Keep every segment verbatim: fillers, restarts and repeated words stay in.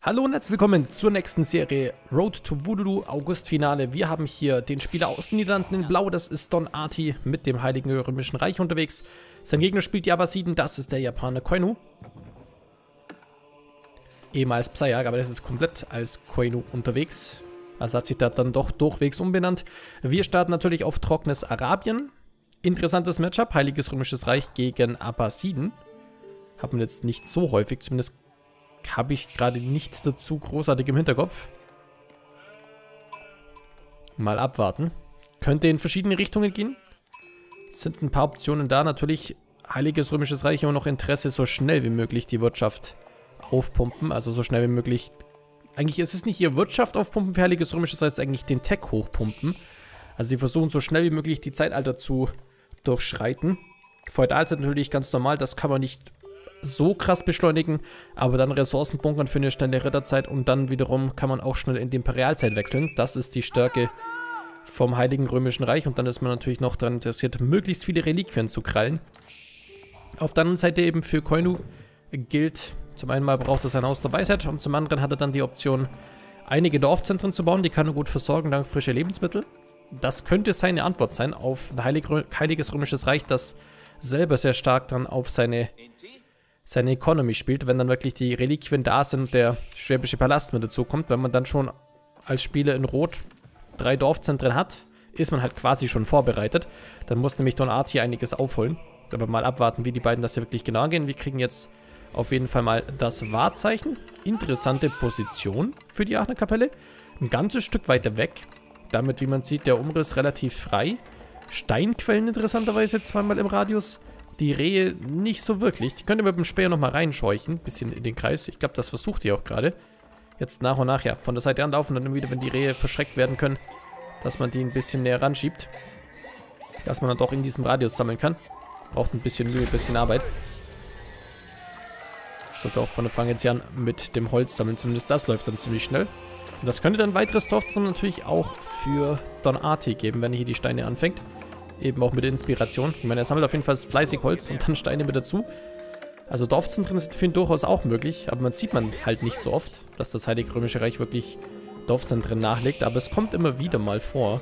Hallo und herzlich willkommen zur nächsten Serie Road to Voodoo August-Finale. Wir haben hier den Spieler aus den Niederlanden in Blau, das ist Don Arti mit dem Heiligen Römischen Reich unterwegs. Sein Gegner spielt die Abbasiden, das ist der Japaner Koinu. Ehemals Psyark, aber das ist komplett als Koinu unterwegs. Also hat sich da dann doch durchwegs umbenannt. Wir starten natürlich auf trockenes Arabien. Interessantes Matchup, Heiliges Römisches Reich gegen Abbasiden. Haben wir jetzt nicht so häufig, zumindest habe ich gerade nichts dazu großartig im Hinterkopf. Mal abwarten. Könnte in verschiedene Richtungen gehen. Es sind ein paar Optionen da. Natürlich Heiliges Römisches Reich immer noch Interesse, so schnell wie möglich die Wirtschaft aufpumpen. Also so schnell wie möglich. Eigentlich ist es nicht ihr Wirtschaft aufpumpen für Heiliges Römisches Reich, es ist eigentlich den Tech hochpumpen. Also die versuchen so schnell wie möglich die Zeitalter zu durchschreiten. Feudalzeit natürlich ganz normal, das kann man nicht so krass beschleunigen, aber dann Ressourcen bunkern für eine schnelle Ritterzeit und dann wiederum kann man auch schnell in die Imperialzeit wechseln. Das ist die Stärke vom Heiligen Römischen Reich und dann ist man natürlich noch daran interessiert, möglichst viele Reliquien zu krallen. Auf der anderen Seite eben für Koinu gilt, zum einen mal braucht er sein Haus der Weisheit und zum anderen hat er dann die Option, einige Dorfzentren zu bauen, die kann er gut versorgen dank frischer Lebensmittel. Das könnte seine Antwort sein auf ein Heilig Heiliges Römisches Reich, das selber sehr stark dann auf seine seine Economy spielt, wenn dann wirklich die Reliquien da sind und der Schwäbische Palast mit dazu kommt. Wenn man dann schon als Spieler in Rot drei Dorfzentren hat, ist man halt quasi schon vorbereitet. Dann muss nämlich Don Arti einiges aufholen. Aber mal abwarten, wie die beiden das hier wirklich genau angehen. Wir kriegen jetzt auf jeden Fall mal das Wahrzeichen. Interessante Position für die Aachener Kapelle. Ein ganzes Stück weiter weg. Damit, wie man sieht, der Umriss relativ frei. Steinquellen interessanterweise zweimal im Radius. Die Rehe nicht so wirklich. Die können mit dem Speer nochmal reinscheuchen. Ein bisschen in den Kreis. Ich glaube, das versucht ihr auch gerade. Jetzt nach und nach, ja, von der Seite anlaufen und dann wieder, wenn die Rehe verschreckt werden können, dass man die ein bisschen näher ranschiebt. Dass man dann doch in diesem Radius sammeln kann. Braucht ein bisschen Mühe, ein bisschen Arbeit. Sollte auch von der Anfang jetzt an mit dem Holz sammeln. Zumindest das läuft dann ziemlich schnell. Und das könnte dann ein weiteres Dorfzentrum natürlich auch für Don Arti geben, wenn er hier die Steine anfängt. Eben auch mit der Inspiration. Ich meine, er sammelt auf jeden Fall fleißig Holz und dann Steine mit dazu. Also Dorfzentren sind für ihn durchaus auch möglich, aber man sieht man halt nicht so oft, dass das Heilige Römische Reich wirklich Dorfzentren nachlegt, aber es kommt immer wieder mal vor.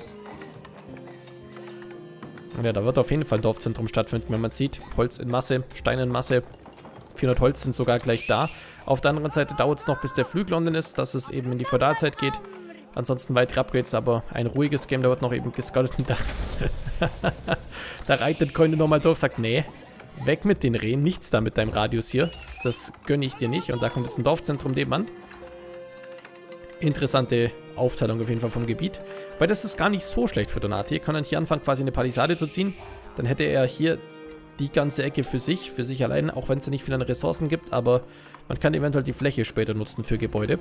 Ja, da wird auf jeden Fall ein Dorfzentrum stattfinden, wenn man sieht. Holz in Masse, Steine in Masse. vierhundert Holz sind sogar gleich da. Auf der anderen Seite dauert es noch, bis der Flügel online ist, dass es eben in die Feudalzeit geht. Ansonsten weitere Upgrades, aber ein ruhiges Game, da wird noch eben gescoutet. Da, da reitet Koinu nochmal durch, sagt, nee, weg mit den Rehen, nichts da mit deinem Radius hier. Das gönne ich dir nicht. Und da kommt jetzt ein Dorfzentrum nebenan. Interessante Aufteilung auf jeden Fall vom Gebiet. Weil das ist gar nicht so schlecht für Don Arti. Er kann dann hier anfangen, quasi eine Palisade zu ziehen. Dann hätte er hier die ganze Ecke für sich, für sich allein, auch wenn es nicht viel an Ressourcen gibt, aber man kann eventuell die Fläche später nutzen für Gebäude.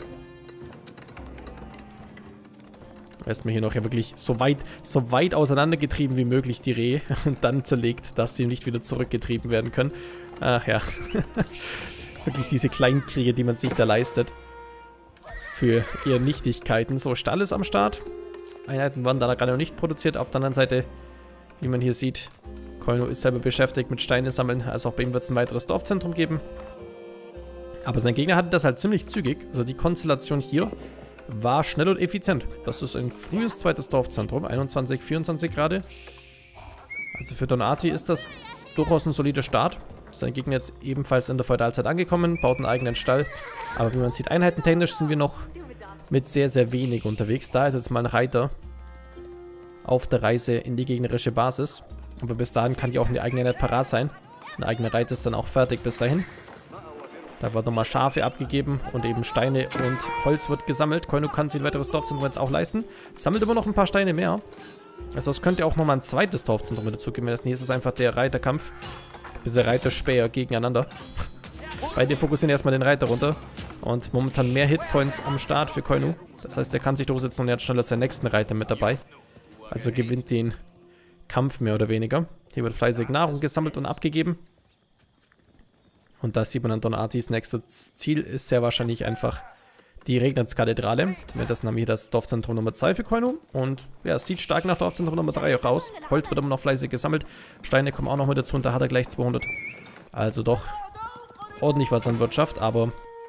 Erstmal hier noch ja wirklich so weit, so weit auseinandergetrieben wie möglich die Rehe und dann zerlegt, dass sie nicht wieder zurückgetrieben werden können. Ach ja. Wirklich diese Kleinkriege, die man sich da leistet. Für eher Nichtigkeiten. So, Stall ist am Start. Einheiten waren da gerade noch nicht produziert. Auf der anderen Seite, wie man hier sieht, Koinu ist selber beschäftigt mit Steine sammeln. Also auch bei ihm wird es ein weiteres Dorfzentrum geben. Aber sein Gegner hatte das halt ziemlich zügig. Also die Konstellation hier war schnell und effizient. Das ist ein frühes zweites Dorfzentrum, einundzwanzig, vierundzwanzig gerade. Also für Don Arti ist das durchaus ein solider Start. Sein Gegner jetzt ebenfalls in der Feudalzeit angekommen, baut einen eigenen Stall. Aber wie man sieht, einheitentechnisch sind wir noch mit sehr, sehr wenig unterwegs. Da ist jetzt mal ein Reiter auf der Reise in die gegnerische Basis. Aber bis dahin kann die auch eine eigene Einheit parat sein. Eine eigene Reiter ist dann auch fertig bis dahin. Da wird nochmal Schafe abgegeben und eben Steine und Holz wird gesammelt. Koinu kann sich ein weiteres Dorfzentrum jetzt auch leisten. Sammelt immer noch ein paar Steine mehr. Also es könnte auch nochmal ein zweites Dorfzentrum mit dazu geben. Hier ist es einfach der Reiterkampf. Diese Reiterspäher gegeneinander. Beide fokussieren erstmal den Reiter runter. Und momentan mehr Hitpoints am Start für Koinu. Das heißt, er kann sich durchsetzen und er hat schneller seinen nächsten Reiter mit dabei. Also gewinnt den Kampf mehr oder weniger. Hier wird fleißig Nahrung gesammelt und abgegeben. Und da sieht man dann Don Artis nächstes Ziel ist sehr wahrscheinlich einfach die Regnitz-Kathedrale. Das haben wir hier das Dorfzentrum Nummer zwei für Koinu. Und ja, es sieht stark nach Dorfzentrum Nummer drei auch aus. Holz wird immer noch fleißig gesammelt. Steine kommen auch noch mit dazu und da hat er gleich zweihundert. Also doch ordentlich was an Wirtschaft, aber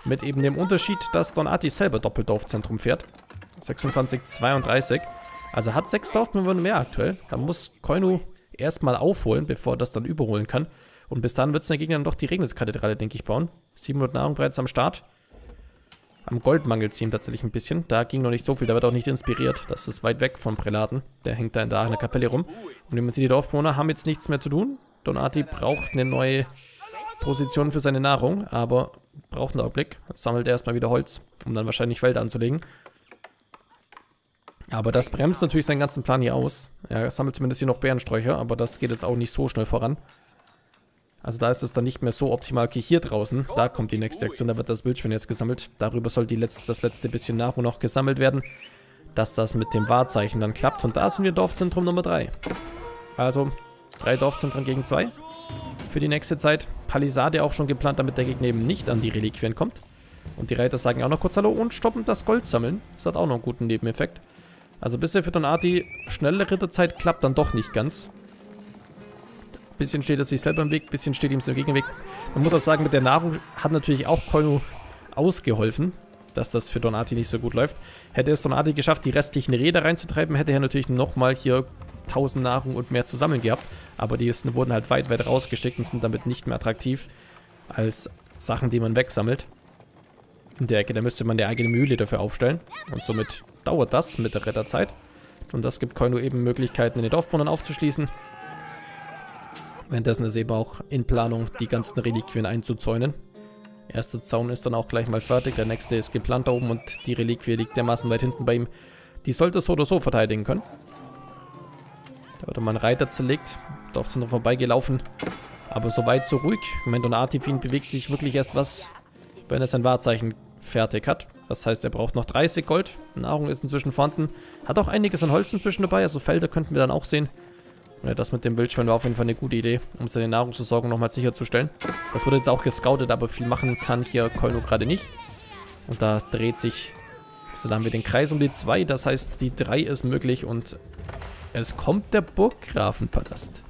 Mit eben dem Unterschied, dass Donati selber Doppeldorfzentrum fährt. sechsundzwanzig, zweiunddreißig. Also hat sechs Dorfbewohner mehr aktuell. Da muss Koinu erstmal aufholen, bevor er das dann überholen kann. Und bis dann wird es der Gegner dann doch die Regnitz-Kathedrale, denke ich, bauen. siebenhundert Nahrung bereits am Start. Am Gold mangelt es ihm tatsächlich ein bisschen. Da ging noch nicht so viel, da wird auch nicht inspiriert. Das ist weit weg vom Prälaten. Der hängt da in der Kapelle rum. Und wie man sieht, die Dorfbewohner haben jetzt nichts mehr zu tun. Donati braucht eine neue Position für seine Nahrung, aber braucht einen Augenblick. Jetzt sammelt er erstmal wieder Holz, um dann wahrscheinlich Felder anzulegen. Aber das bremst natürlich seinen ganzen Plan hier aus. Er sammelt zumindest hier noch Bärensträucher, aber das geht jetzt auch nicht so schnell voran. Also da ist es dann nicht mehr so optimal. Okay, hier draußen, da kommt die nächste Aktion, da wird das Wildschwein jetzt gesammelt. Darüber soll die letzte, das letzte bisschen Nahrung noch gesammelt werden, dass das mit dem Wahrzeichen dann klappt. Und da sind wir Dorfzentrum Nummer drei. Also drei Dorfzentren gegen zwei für die nächste Zeit. Palisade auch schon geplant, damit der Gegner eben nicht an die Reliquien kommt. Und die Reiter sagen auch noch kurz Hallo und stoppen das Gold sammeln. Das hat auch noch einen guten Nebeneffekt. Also bisher für Donati schnelle Ritterzeit klappt dann doch nicht ganz. Bisschen steht er sich selber im Weg, bisschen steht ihm im Gegenweg. Man muss auch sagen, mit der Nahrung hat natürlich auch Koinu ausgeholfen, dass das für Donati nicht so gut läuft. Hätte es Donati geschafft, die restlichen Räder reinzutreiben, hätte er natürlich nochmal hier tausend Nahrung und mehr zusammen gehabt. Aber die wurden halt weit, weit rausgeschickt und sind damit nicht mehr attraktiv als Sachen, die man wegsammelt. In der Ecke, da müsste man eine eigene Mühle dafür aufstellen. Und somit dauert das mit der Retterzeit. Und das gibt Koinu eben Möglichkeiten, in den Dorfbewohnern aufzuschließen. Währenddessen ist eben auch in Planung, die ganzen Reliquien einzuzäunen. Erster Zaun ist dann auch gleich mal fertig. Der nächste ist geplant da oben und die Reliquie liegt dermaßen weit hinten bei ihm. Die sollte so oder so verteidigen können. Da wird mal ein Reiter zerlegt. Dorfzentrum vorbeigelaufen. Aber so weit, so ruhig. Donati bewegt sich wirklich erst was, wenn er sein Wahrzeichen fertig hat. Das heißt, er braucht noch dreißig Gold. Nahrung ist inzwischen vorhanden. Hat auch einiges an Holz inzwischen dabei. Also Felder könnten wir dann auch sehen. Ja, das mit dem Wildschwein war auf jeden Fall eine gute Idee, um seine Nahrungsversorgung nochmal sicherzustellen. Das wurde jetzt auch gescoutet, aber viel machen kann hier Koinu gerade nicht. Und da dreht sich, so da haben wir den Kreis um die zwei, das heißt die drei ist möglich und es kommt der Burggrafenpalast.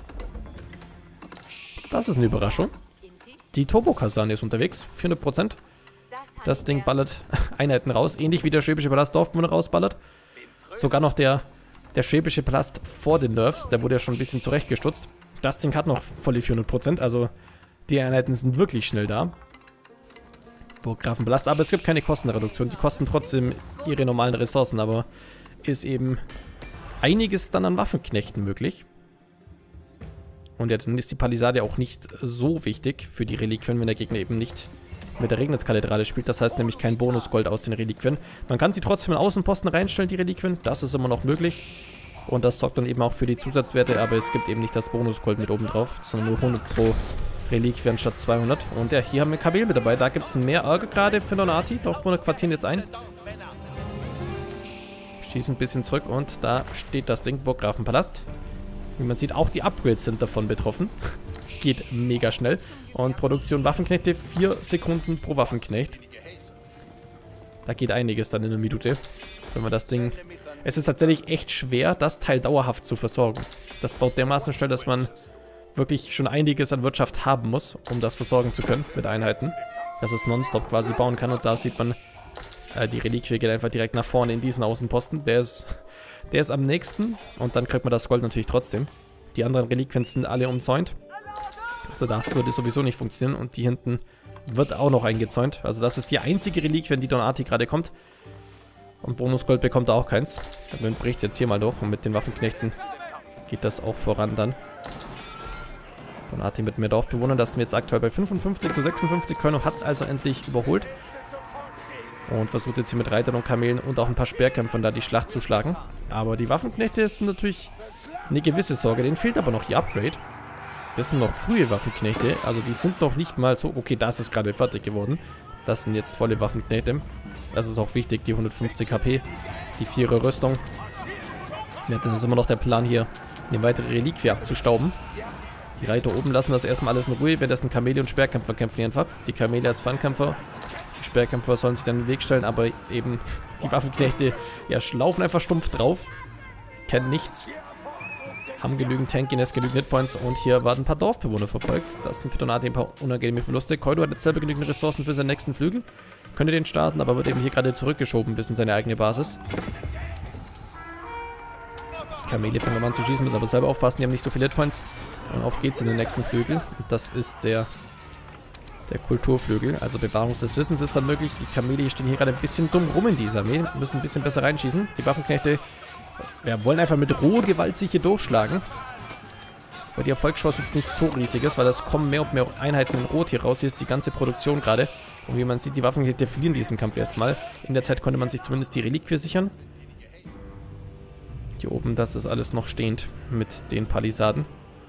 Das ist eine Überraschung. Die Turbokasane ist unterwegs, vierhundert Prozent. Das Ding ballert Einheiten raus, ähnlich wie der schwäbische Palast Dorfbewohner rausballert. Sogar noch der... Der schwäbische Palast vor den Nerfs, der wurde ja schon ein bisschen zurechtgestutzt. Das Ding hat noch volle vierhundert Prozent, also die Einheiten sind wirklich schnell da. Burggrafenpalast, aber es gibt keine Kostenreduktion. Die kosten trotzdem ihre normalen Ressourcen, aber ist eben einiges dann an Waffenknechten möglich. Und ja, dann ist die Palisade auch nicht so wichtig für die Reliquien, wenn der Gegner eben nicht mit der Regnitz-Kathedrale spielt. Das heißt nämlich kein Bonusgold aus den Reliquien. Man kann sie trotzdem in Außenposten reinstellen, die Reliquien. Das ist immer noch möglich. Und das sorgt dann eben auch für die Zusatzwerte, aber es gibt eben nicht das Bonusgold mit oben drauf, sondern nur hundert pro Reliquien statt zweihundert. Und ja, hier haben wir Kabel mit dabei. Da gibt es mehr Ärger gerade für Donati. Dorfbewohner quartieren jetzt ein. Schießen ein bisschen zurück und da steht das Ding, Burggrafenpalast. Wie man sieht, auch die Upgrades sind davon betroffen. Geht mega schnell. Und Produktion Waffenknechte, vier Sekunden pro Waffenknecht. Da geht einiges dann in einer Minute, wenn man das Ding... Es ist tatsächlich echt schwer, das Teil dauerhaft zu versorgen. Das baut dermaßen schnell, dass man wirklich schon einiges an Wirtschaft haben muss, um das versorgen zu können mit Einheiten. Dass es nonstop quasi bauen kann. Und da sieht man, äh, die Reliquie geht einfach direkt nach vorne in diesen Außenposten. Der ist, der ist am nächsten und dann kriegt man das Gold natürlich trotzdem. Die anderen Reliquien sind alle umzäunt. Also das würde sowieso nicht funktionieren und die hinten wird auch noch eingezäunt. Also das ist die einzige Reliquie, die Donati gerade kommt. Und Bonusgold bekommt er auch keins. Man bricht jetzt hier mal durch und mit den Waffenknechten geht das auch voran dann. Donati mit mehr Dorfbewohnern, das sind wir jetzt aktuell bei fünfundfünfzig zu sechsundfünfzig. Koinu hat es also endlich überholt. Und versucht jetzt hier mit Reitern und Kamelen und auch ein paar Speerkämpfern da die Schlacht zu schlagen. Aber die Waffenknechte sind natürlich eine gewisse Sorge. Denen fehlt aber noch die Upgrade. Das sind noch frühe Waffenknechte, also die sind noch nicht mal so... Okay, das ist gerade fertig geworden. Das sind jetzt volle Waffenknechte. Das ist auch wichtig, die hundertfünfzig H P, die vierer Rüstung. Ja, dann ist immer noch der Plan hier, eine weitere Reliquie abzustauben. Die Reiter oben lassen das erstmal alles in Ruhe, währenddessen Kamele und Speerkämpfer kämpfen einfach. Die Kamele als Fernkämpfer, die Speerkämpfer sollen sich dann in den Weg stellen, aber eben die Waffenknechte, ja, schlaufen einfach stumpf drauf. Kennen nichts. Haben genügend Tankiness, genügend Hitpoints und hier werden ein paar Dorfbewohner verfolgt. Das sind für Donati ein paar unangenehme Verluste. Koinu hat jetzt selber genügend Ressourcen für seinen nächsten Flügel. könnte den starten, aber wird eben hier gerade zurückgeschoben bis in seine eigene Basis. Die Kamele fangen an zu schießen, müssen aber selber aufpassen, die haben nicht so viele Hitpoints. Und auf geht's in den nächsten Flügel. Und das ist der, der Kulturflügel. Also Bewahrung des Wissens ist dann möglich. Die Kamele stehen hier gerade ein bisschen dumm rum in dieser Armee, müssen ein bisschen besser reinschießen. Die Waffenknechte ja, wollen einfach mit roher Gewalt sich hier durchschlagen. Weil die Erfolgschance jetzt nicht so riesig ist, weil es kommen mehr und mehr Einheiten in Rot hier raus. Hier ist die ganze Produktion gerade. Und wie man sieht, die Waffenknechte verlieren diesen Kampf erstmal. In der Zeit konnte man sich zumindest die Reliquie sichern. Hier oben, das ist alles noch stehend mit den Palisaden.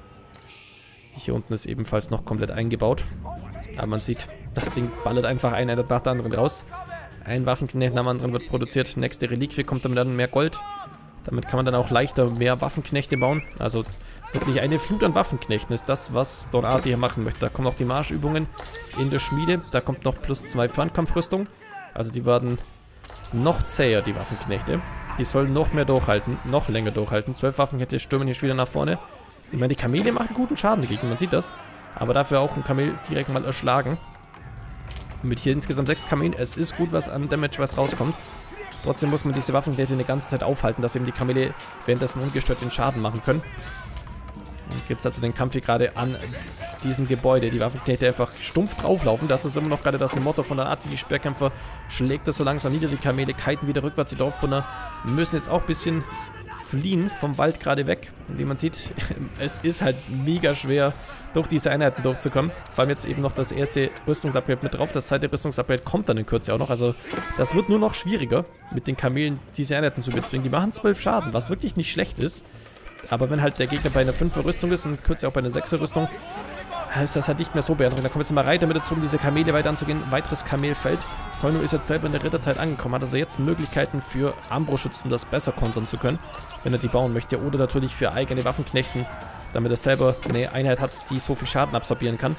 Hier unten ist ebenfalls noch komplett eingebaut. Aber man sieht, das Ding ballert einfach eine Einheit nach der anderen raus. Ein Waffenknecht nach dem anderen wird produziert. Nächste Reliquie kommt damit dann mehr Gold. Damit kann man dann auch leichter mehr Waffenknechte bauen. Also wirklich eine Flut an Waffenknechten ist das, was Don Artie hier machen möchte. Da kommen noch die Marschübungen in der Schmiede. Da kommt noch plus zwei Fernkampfrüstung. Also die werden noch zäher, die Waffenknechte. Die sollen noch mehr durchhalten, noch länger durchhalten. Zwölf Waffenknechte stürmen hier schon wieder nach vorne. Ich meine, die Kamele machen guten Schaden dagegen, man sieht das. Aber dafür auch ein Kamel direkt mal erschlagen. Mit hier insgesamt sechs Kamelen. Es ist gut, was an Damage was rauskommt. Trotzdem muss man diese Waffenknechte eine ganze Zeit aufhalten, dass eben die Kamele währenddessen ungestört den Schaden machen können. Und gibt es also den Kampf hier gerade an diesem Gebäude. Die Waffenknechte einfach stumpf drauflaufen. Das ist immer noch gerade das Motto von der Art. Die Speerkämpfer schlägt das so langsam nieder. Die Kamele kiten wieder rückwärts. Die Dorfbewohner müssen jetzt auch ein bisschen fliehen vom Wald gerade weg. Und wie man sieht, es ist halt mega schwer, durch diese Einheiten durchzukommen. Vor allem jetzt eben noch das erste Rüstungsupgrade mit drauf. Das zweite Rüstungsupgrade kommt dann in Kürze auch noch. Also das wird nur noch schwieriger, mit den Kamelen diese Einheiten zu bezwingen. Die machen zwölf Schaden, was wirklich nicht schlecht ist. Aber wenn halt der Gegner bei einer fünfer Rüstung ist und in Kürze auch bei einer sechser Rüstung, ist das halt nicht mehr so beeindruckend. Da kommt jetzt mal Reiter mit dazu, um diese Kamele weiter anzugehen. Ein weiteres Kamelfeld. Koinu ist jetzt selber in der Ritterzeit angekommen, hat also jetzt Möglichkeiten für Armbrustschützen, um das besser kontern zu können, wenn er die bauen möchte. Oder natürlich für eigene Waffenknechten, damit er selber eine Einheit hat, die so viel Schaden absorbieren kann.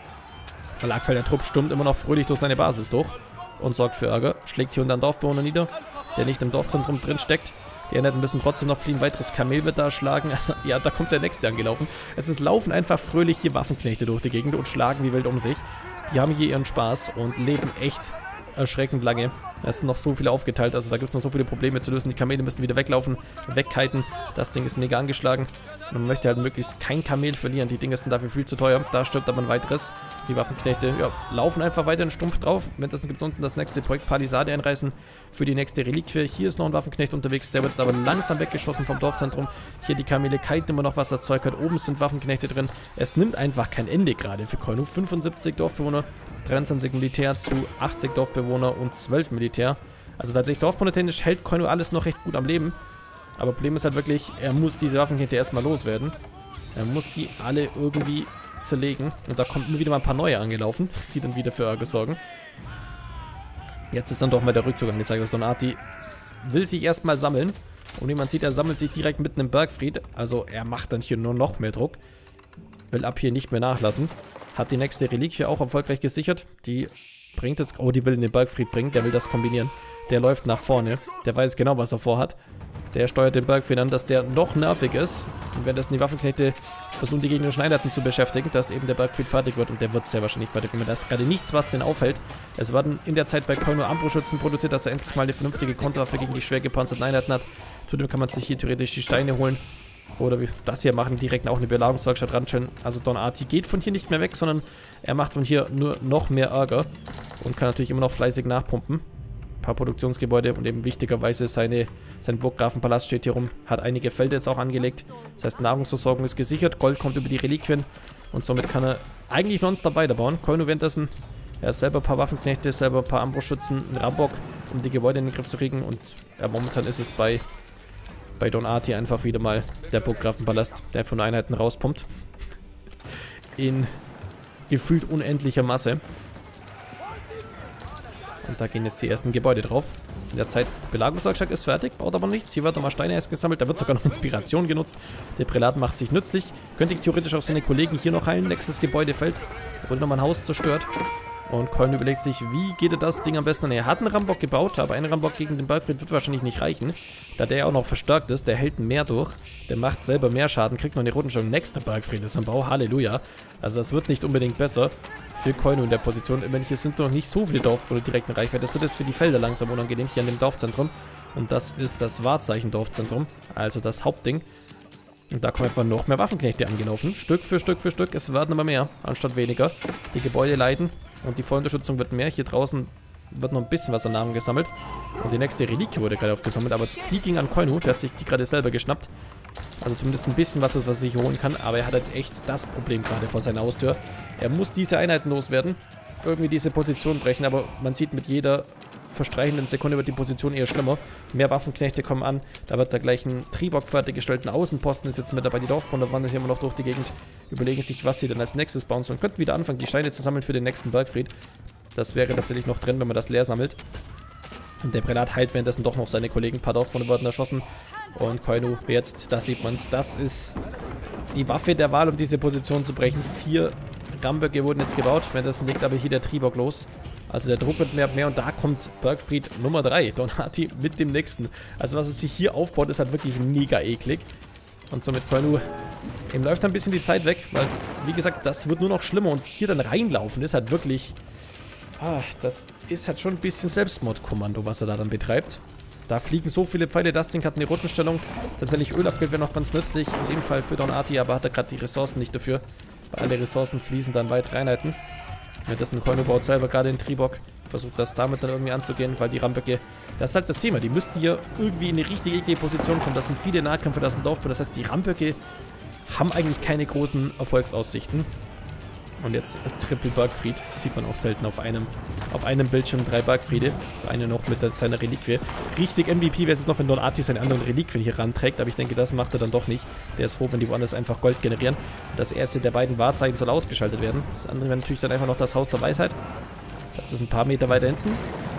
Weil aktuell der Trupp stürmt immer noch fröhlich durch seine Basis durch und sorgt für Ärger. Schlägt hier und dann Dorfbewohner nieder, der nicht im Dorfzentrum drin steckt. Die Einheiten müssen trotzdem noch fliehen. Weiteres Kamel wird da erschlagen. Also, ja, da kommt der nächste angelaufen. Es ist laufen einfach fröhlich hier Waffenknechte durch die Gegend und schlagen wie wild um sich. Die haben hier ihren Spaß und leben echt erschreckend lange. Es sind noch so viele aufgeteilt, also da gibt es noch so viele Probleme zu lösen. Die Kamele müssen wieder weglaufen, wegkiten. Das Ding ist mega angeschlagen. Und man möchte halt möglichst kein Kamel verlieren. Die Dinge sind dafür viel zu teuer. Da stirbt aber ein weiteres. Die Waffenknechte ja, laufen einfach weiterhin stumpf drauf. Währenddessen gibt es unten das nächste Projekt Palisade einreißen für die nächste Reliquie. Hier ist noch ein Waffenknecht unterwegs. Der wird aber langsam weggeschossen vom Dorfzentrum. Hier die Kamele kiten immer noch, was das Zeug hat. Oben sind Waffenknechte drin. Es nimmt einfach kein Ende gerade für Koinu. fünfundsiebzig Dorfbewohner, dreiundzwanzig Militär zu achtzig Dorfbewohner und zwölf Militär. Also tatsächlich dorfbewohnertechnisch hält Koinu alles noch recht gut am Leben. Aber Problem ist halt wirklich, er muss diese Waffenknechte erstmal loswerden. Er muss die alle irgendwie zerlegen. Und da kommt nur wieder mal ein paar neue angelaufen, die dann wieder für Ärger sorgen. Jetzt ist dann doch mal der Rückzug angezeigt. Also Don Artie will sich erstmal sammeln. Und wie man sieht, er sammelt sich direkt mitten im Bergfried. Also er macht dann hier nur noch mehr Druck. Will ab hier nicht mehr nachlassen. Hat die nächste Reliquie auch erfolgreich gesichert. Die bringt jetzt... Oh, die will in den Bergfried bringen. Der will das kombinieren. Der läuft nach vorne. Der weiß genau, was er vorhat. Der steuert den Bergfried an, dass der noch nervig ist. Und währenddessen die Waffenknechte versuchen, die gegnerischen Einheiten zu beschäftigen, dass eben der Bergfried fertig wird. Und der wird sehr wahrscheinlich fertig. Und da ist gerade nichts, was den aufhält. Es werden in der Zeit bei Koinu Armbrustschützen produziert, dass er endlich mal eine vernünftige Konterwaffe gegen die schwer gepanzerten Einheiten hat. Zudem kann man sich hier theoretisch die Steine holen. Oder wie das hier machen, direkt auch eine Belagerungswerkstatt ranstellen. Also Don Artie geht von hier nicht mehr weg, sondern er macht von hier nur noch mehr Ärger. Und kann natürlich immer noch fleißig nachpumpen. Ein paar Produktionsgebäude und eben wichtigerweise seine, sein Burggrafenpalast steht hier rum. Hat einige Felder jetzt auch angelegt. Das heißt, Nahrungsversorgung ist gesichert. Gold kommt über die Reliquien. Und somit kann er eigentlich nonstop weiterbauen. Koinu währenddessen, er hat selber ein paar Waffenknechte, selber ein paar Armbrustschützen, einen Rambock, um die Gebäude in den Griff zu kriegen. Und ja, momentan ist es bei, bei Don Artie einfach wieder mal der Burggrafenpalast, der von Einheiten rauspumpt. In gefühlt unendlicher Masse. Und da gehen jetzt die ersten Gebäude drauf. In der Zeit, Belagerungswerkstatt ist fertig, baut aber nichts. Hier wird nochmal Steine erst gesammelt, da wird sogar noch Inspiration genutzt. Der Prälat macht sich nützlich. Könnte theoretisch auch seine Kollegen hier noch heilen. Nächstes Gebäude fällt. Wurde nochmal ein Haus zerstört. Und Koinu überlegt sich, wie geht er das Ding am besten an? Er hat einen Rambock gebaut, aber ein Rambock gegen den Bergfried wird wahrscheinlich nicht reichen. Da der auch noch verstärkt ist, der hält mehr durch. Der macht selber mehr Schaden, kriegt noch eine Rotenstellung. Nächster Bergfried ist am Bau, Halleluja. Also das wird nicht unbedingt besser für Koinu in der Position. Immerhin, hier sind noch nicht so viele Dorfbewohner direkt in Reichweite. Das wird jetzt für die Felder langsam unangenehm hier an dem Dorfzentrum. Und das ist das Wahrzeichen-Dorfzentrum, also das Hauptding. Und da kommen einfach noch mehr Waffenknechte angelaufen. Stück für Stück für Stück. Es werden aber mehr, anstatt weniger. Die Gebäude leiden und die Vollunterstützung wird mehr. Hier draußen wird noch ein bisschen was an Nahrung gesammelt. Und die nächste Reliquie wurde gerade aufgesammelt, aber die ging an Koinu. Der hat sich die gerade selber geschnappt. Also zumindest ein bisschen was, was er sich holen kann. Aber er hat halt echt das Problem gerade vor seiner Haustür. Er muss diese Einheiten loswerden. Irgendwie diese Position brechen, aber man sieht mit jeder verstreichenden Sekunde wird die Position eher schlimmer. Mehr Waffenknechte kommen an. Da wird da gleich ein Tribock fertiggestellt. Ein Außenposten ist jetzt mit dabei. Die Dorfbewohner wandern hier immer noch durch die Gegend. Überlegen sich, was sie dann als nächstes bauen sollen. Könnten wieder anfangen, die Steine zu sammeln für den nächsten Bergfried. Das wäre tatsächlich noch drin, wenn man das leer sammelt. Und der Prälat heilt währenddessen doch noch seine Kollegen. Ein paar Dorfbewohner wurden erschossen. Und Koinu jetzt, da sieht man es. Das ist die Waffe der Wahl, um diese Position zu brechen. Vier Ramböcke wurden jetzt gebaut. Währenddessen legt aber hier der Tribock los. Also der Druck wird mehr und mehr und da kommt Bergfried Nummer drei, Donati mit dem nächsten. Also was es sich hier aufbaut, ist halt wirklich mega eklig. Und somit Koinu, ihm läuft ein bisschen die Zeit weg, weil, wie gesagt, das wird nur noch schlimmer. Und hier dann reinlaufen ist halt wirklich, ah, das ist halt schon ein bisschen Selbstmordkommando, was er da dann betreibt. Da fliegen so viele Pfeile, das Ding hat eine Rotenstellung. Tatsächlich Ölabgeld wäre noch ganz nützlich, in dem Fall für Donati, aber hat er gerade die Ressourcen nicht dafür. Weil alle Ressourcen fließen dann weitere Einheiten. Währenddessen Koinu baut selber gerade den Tribock, versucht das damit dann irgendwie anzugehen, weil die Ramböcke, das ist halt das Thema, die müssten hier irgendwie in eine richtig eklige Position kommen, das sind viele Nahkämpfer, das ist ein Dorf, das heißt die Ramböcke haben eigentlich keine großen Erfolgsaussichten. Und jetzt Triple Bergfried, das sieht man auch selten auf einem, auf einem Bildschirm, drei Bergfriede, eine noch mit seiner Reliquie. Richtig M V P wäre es noch, wenn Donati seine anderen Reliquien hier ranträgt, aber ich denke, das macht er dann doch nicht. Der ist froh, wenn die woanders einfach Gold generieren. Und das erste der beiden Wahrzeichen soll ausgeschaltet werden. Das andere wäre natürlich dann einfach noch das Haus der Weisheit. Das ist ein paar Meter weiter hinten.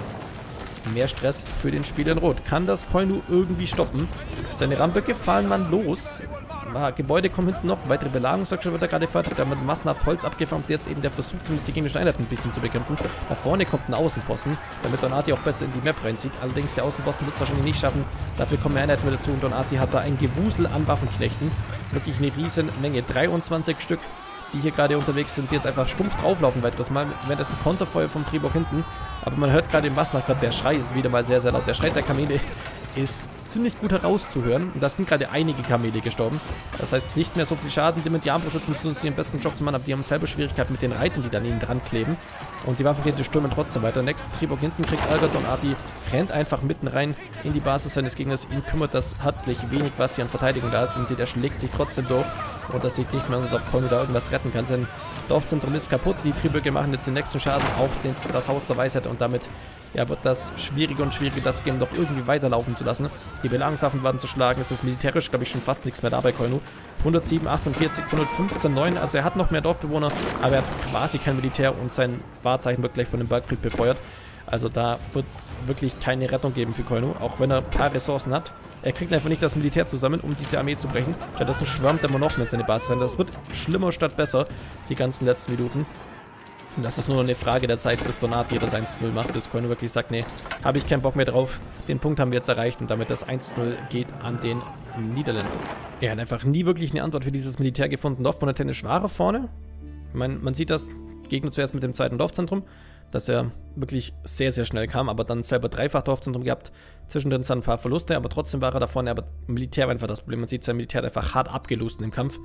Mehr Stress für den Spieler in Rot. Kann das Koinu irgendwie stoppen? Seine Ramböcke fallen man los. Ah, Gebäude kommen hinten noch. Weitere Belagerungswerkstatt wird da gerade fertig. Da wird massenhaft Holz abgefarmt. Jetzt eben der Versuch, zumindest die gegnerischen Einheiten ein bisschen zu bekämpfen. Da vorne kommt ein Außenposten, damit Donati auch besser in die Map reinzieht. Allerdings der Außenposten wird es wahrscheinlich nicht schaffen. Dafür kommen mehr Einheiten wieder dazu. Und Donati hat da ein Gewusel an Waffenknechten. Wirklich eine riesen Menge. dreiundzwanzig Stück, die hier gerade unterwegs sind, die jetzt einfach stumpf drauflaufen weiteres Mal. Wäre das ein Konterfeuer vom Tribock hinten. Aber man hört gerade im Massenach gerade, der Schrei ist wieder mal sehr, sehr laut. Der Schrei der Kamele ist ziemlich gut herauszuhören. Und da sind gerade einige Kamele gestorben. Das heißt, nicht mehr so viel Schaden. Die mit die Armbrustschützen müssen uns ihren besten Job zu machen, aber die haben selber Schwierigkeiten mit den Reitern, die daneben dran kleben. Und die Waffenkette stürmen trotzdem weiter. Nächster Tribock hinten kriegt Ärger. Donati rennt einfach mitten rein in die Basis seines Gegners. Ihn kümmert das herzlich wenig, was hier an Verteidigung da ist. Wenn sie, der schlägt sich trotzdem durch. Und das sieht nicht mehr aus, als ob Koinu da irgendwas retten kann. Sein Dorfzentrum ist kaputt. Die Triböcke machen jetzt den nächsten Schaden auf den, das Haus der Weisheit. Und damit ja, wird das schwieriger und schwieriger, das Game doch irgendwie weiterlaufen zu lassen. Die Belagerungswaffen werden zu schlagen. Es ist militärisch, glaube ich, schon fast nichts mehr da bei Koinu. hundertsieben, achtundvierzig, hundertfünfzehn, neun. Also er hat noch mehr Dorfbewohner, aber er hat quasi kein Militär und sein Wahrzeichen wird gleich von dem Bergfried befeuert. Also da wird es wirklich keine Rettung geben für Koinu, auch wenn er ein paar Ressourcen hat. Er kriegt einfach nicht das Militär zusammen, um diese Armee zu brechen. Stattdessen schwärmt er immer noch mit seiner Basis sein. Das wird schlimmer statt besser, die ganzen letzten Minuten. Und das ist nur noch eine Frage der Zeit, bis Donati das eins zu null macht, bis Koinu wirklich sagt, nee, habe ich keinen Bock mehr drauf. Den Punkt haben wir jetzt erreicht und damit das eins zu null geht an den Niederländern. Er hat einfach nie wirklich eine Antwort für dieses Militär gefunden. Dorfbewohner tennisch war er vorne. Man, man sieht das, Gegner zuerst mit dem zweiten Dorfzentrum, dass er wirklich sehr, sehr schnell kam, aber dann selber dreifach Dorfzentrum gehabt. Zwischendrin sind ein paar Verluste, aber trotzdem war er da vorne, aber Militär war einfach das Problem. Man sieht, sein Militär hat einfach hart abgelost im Kampf.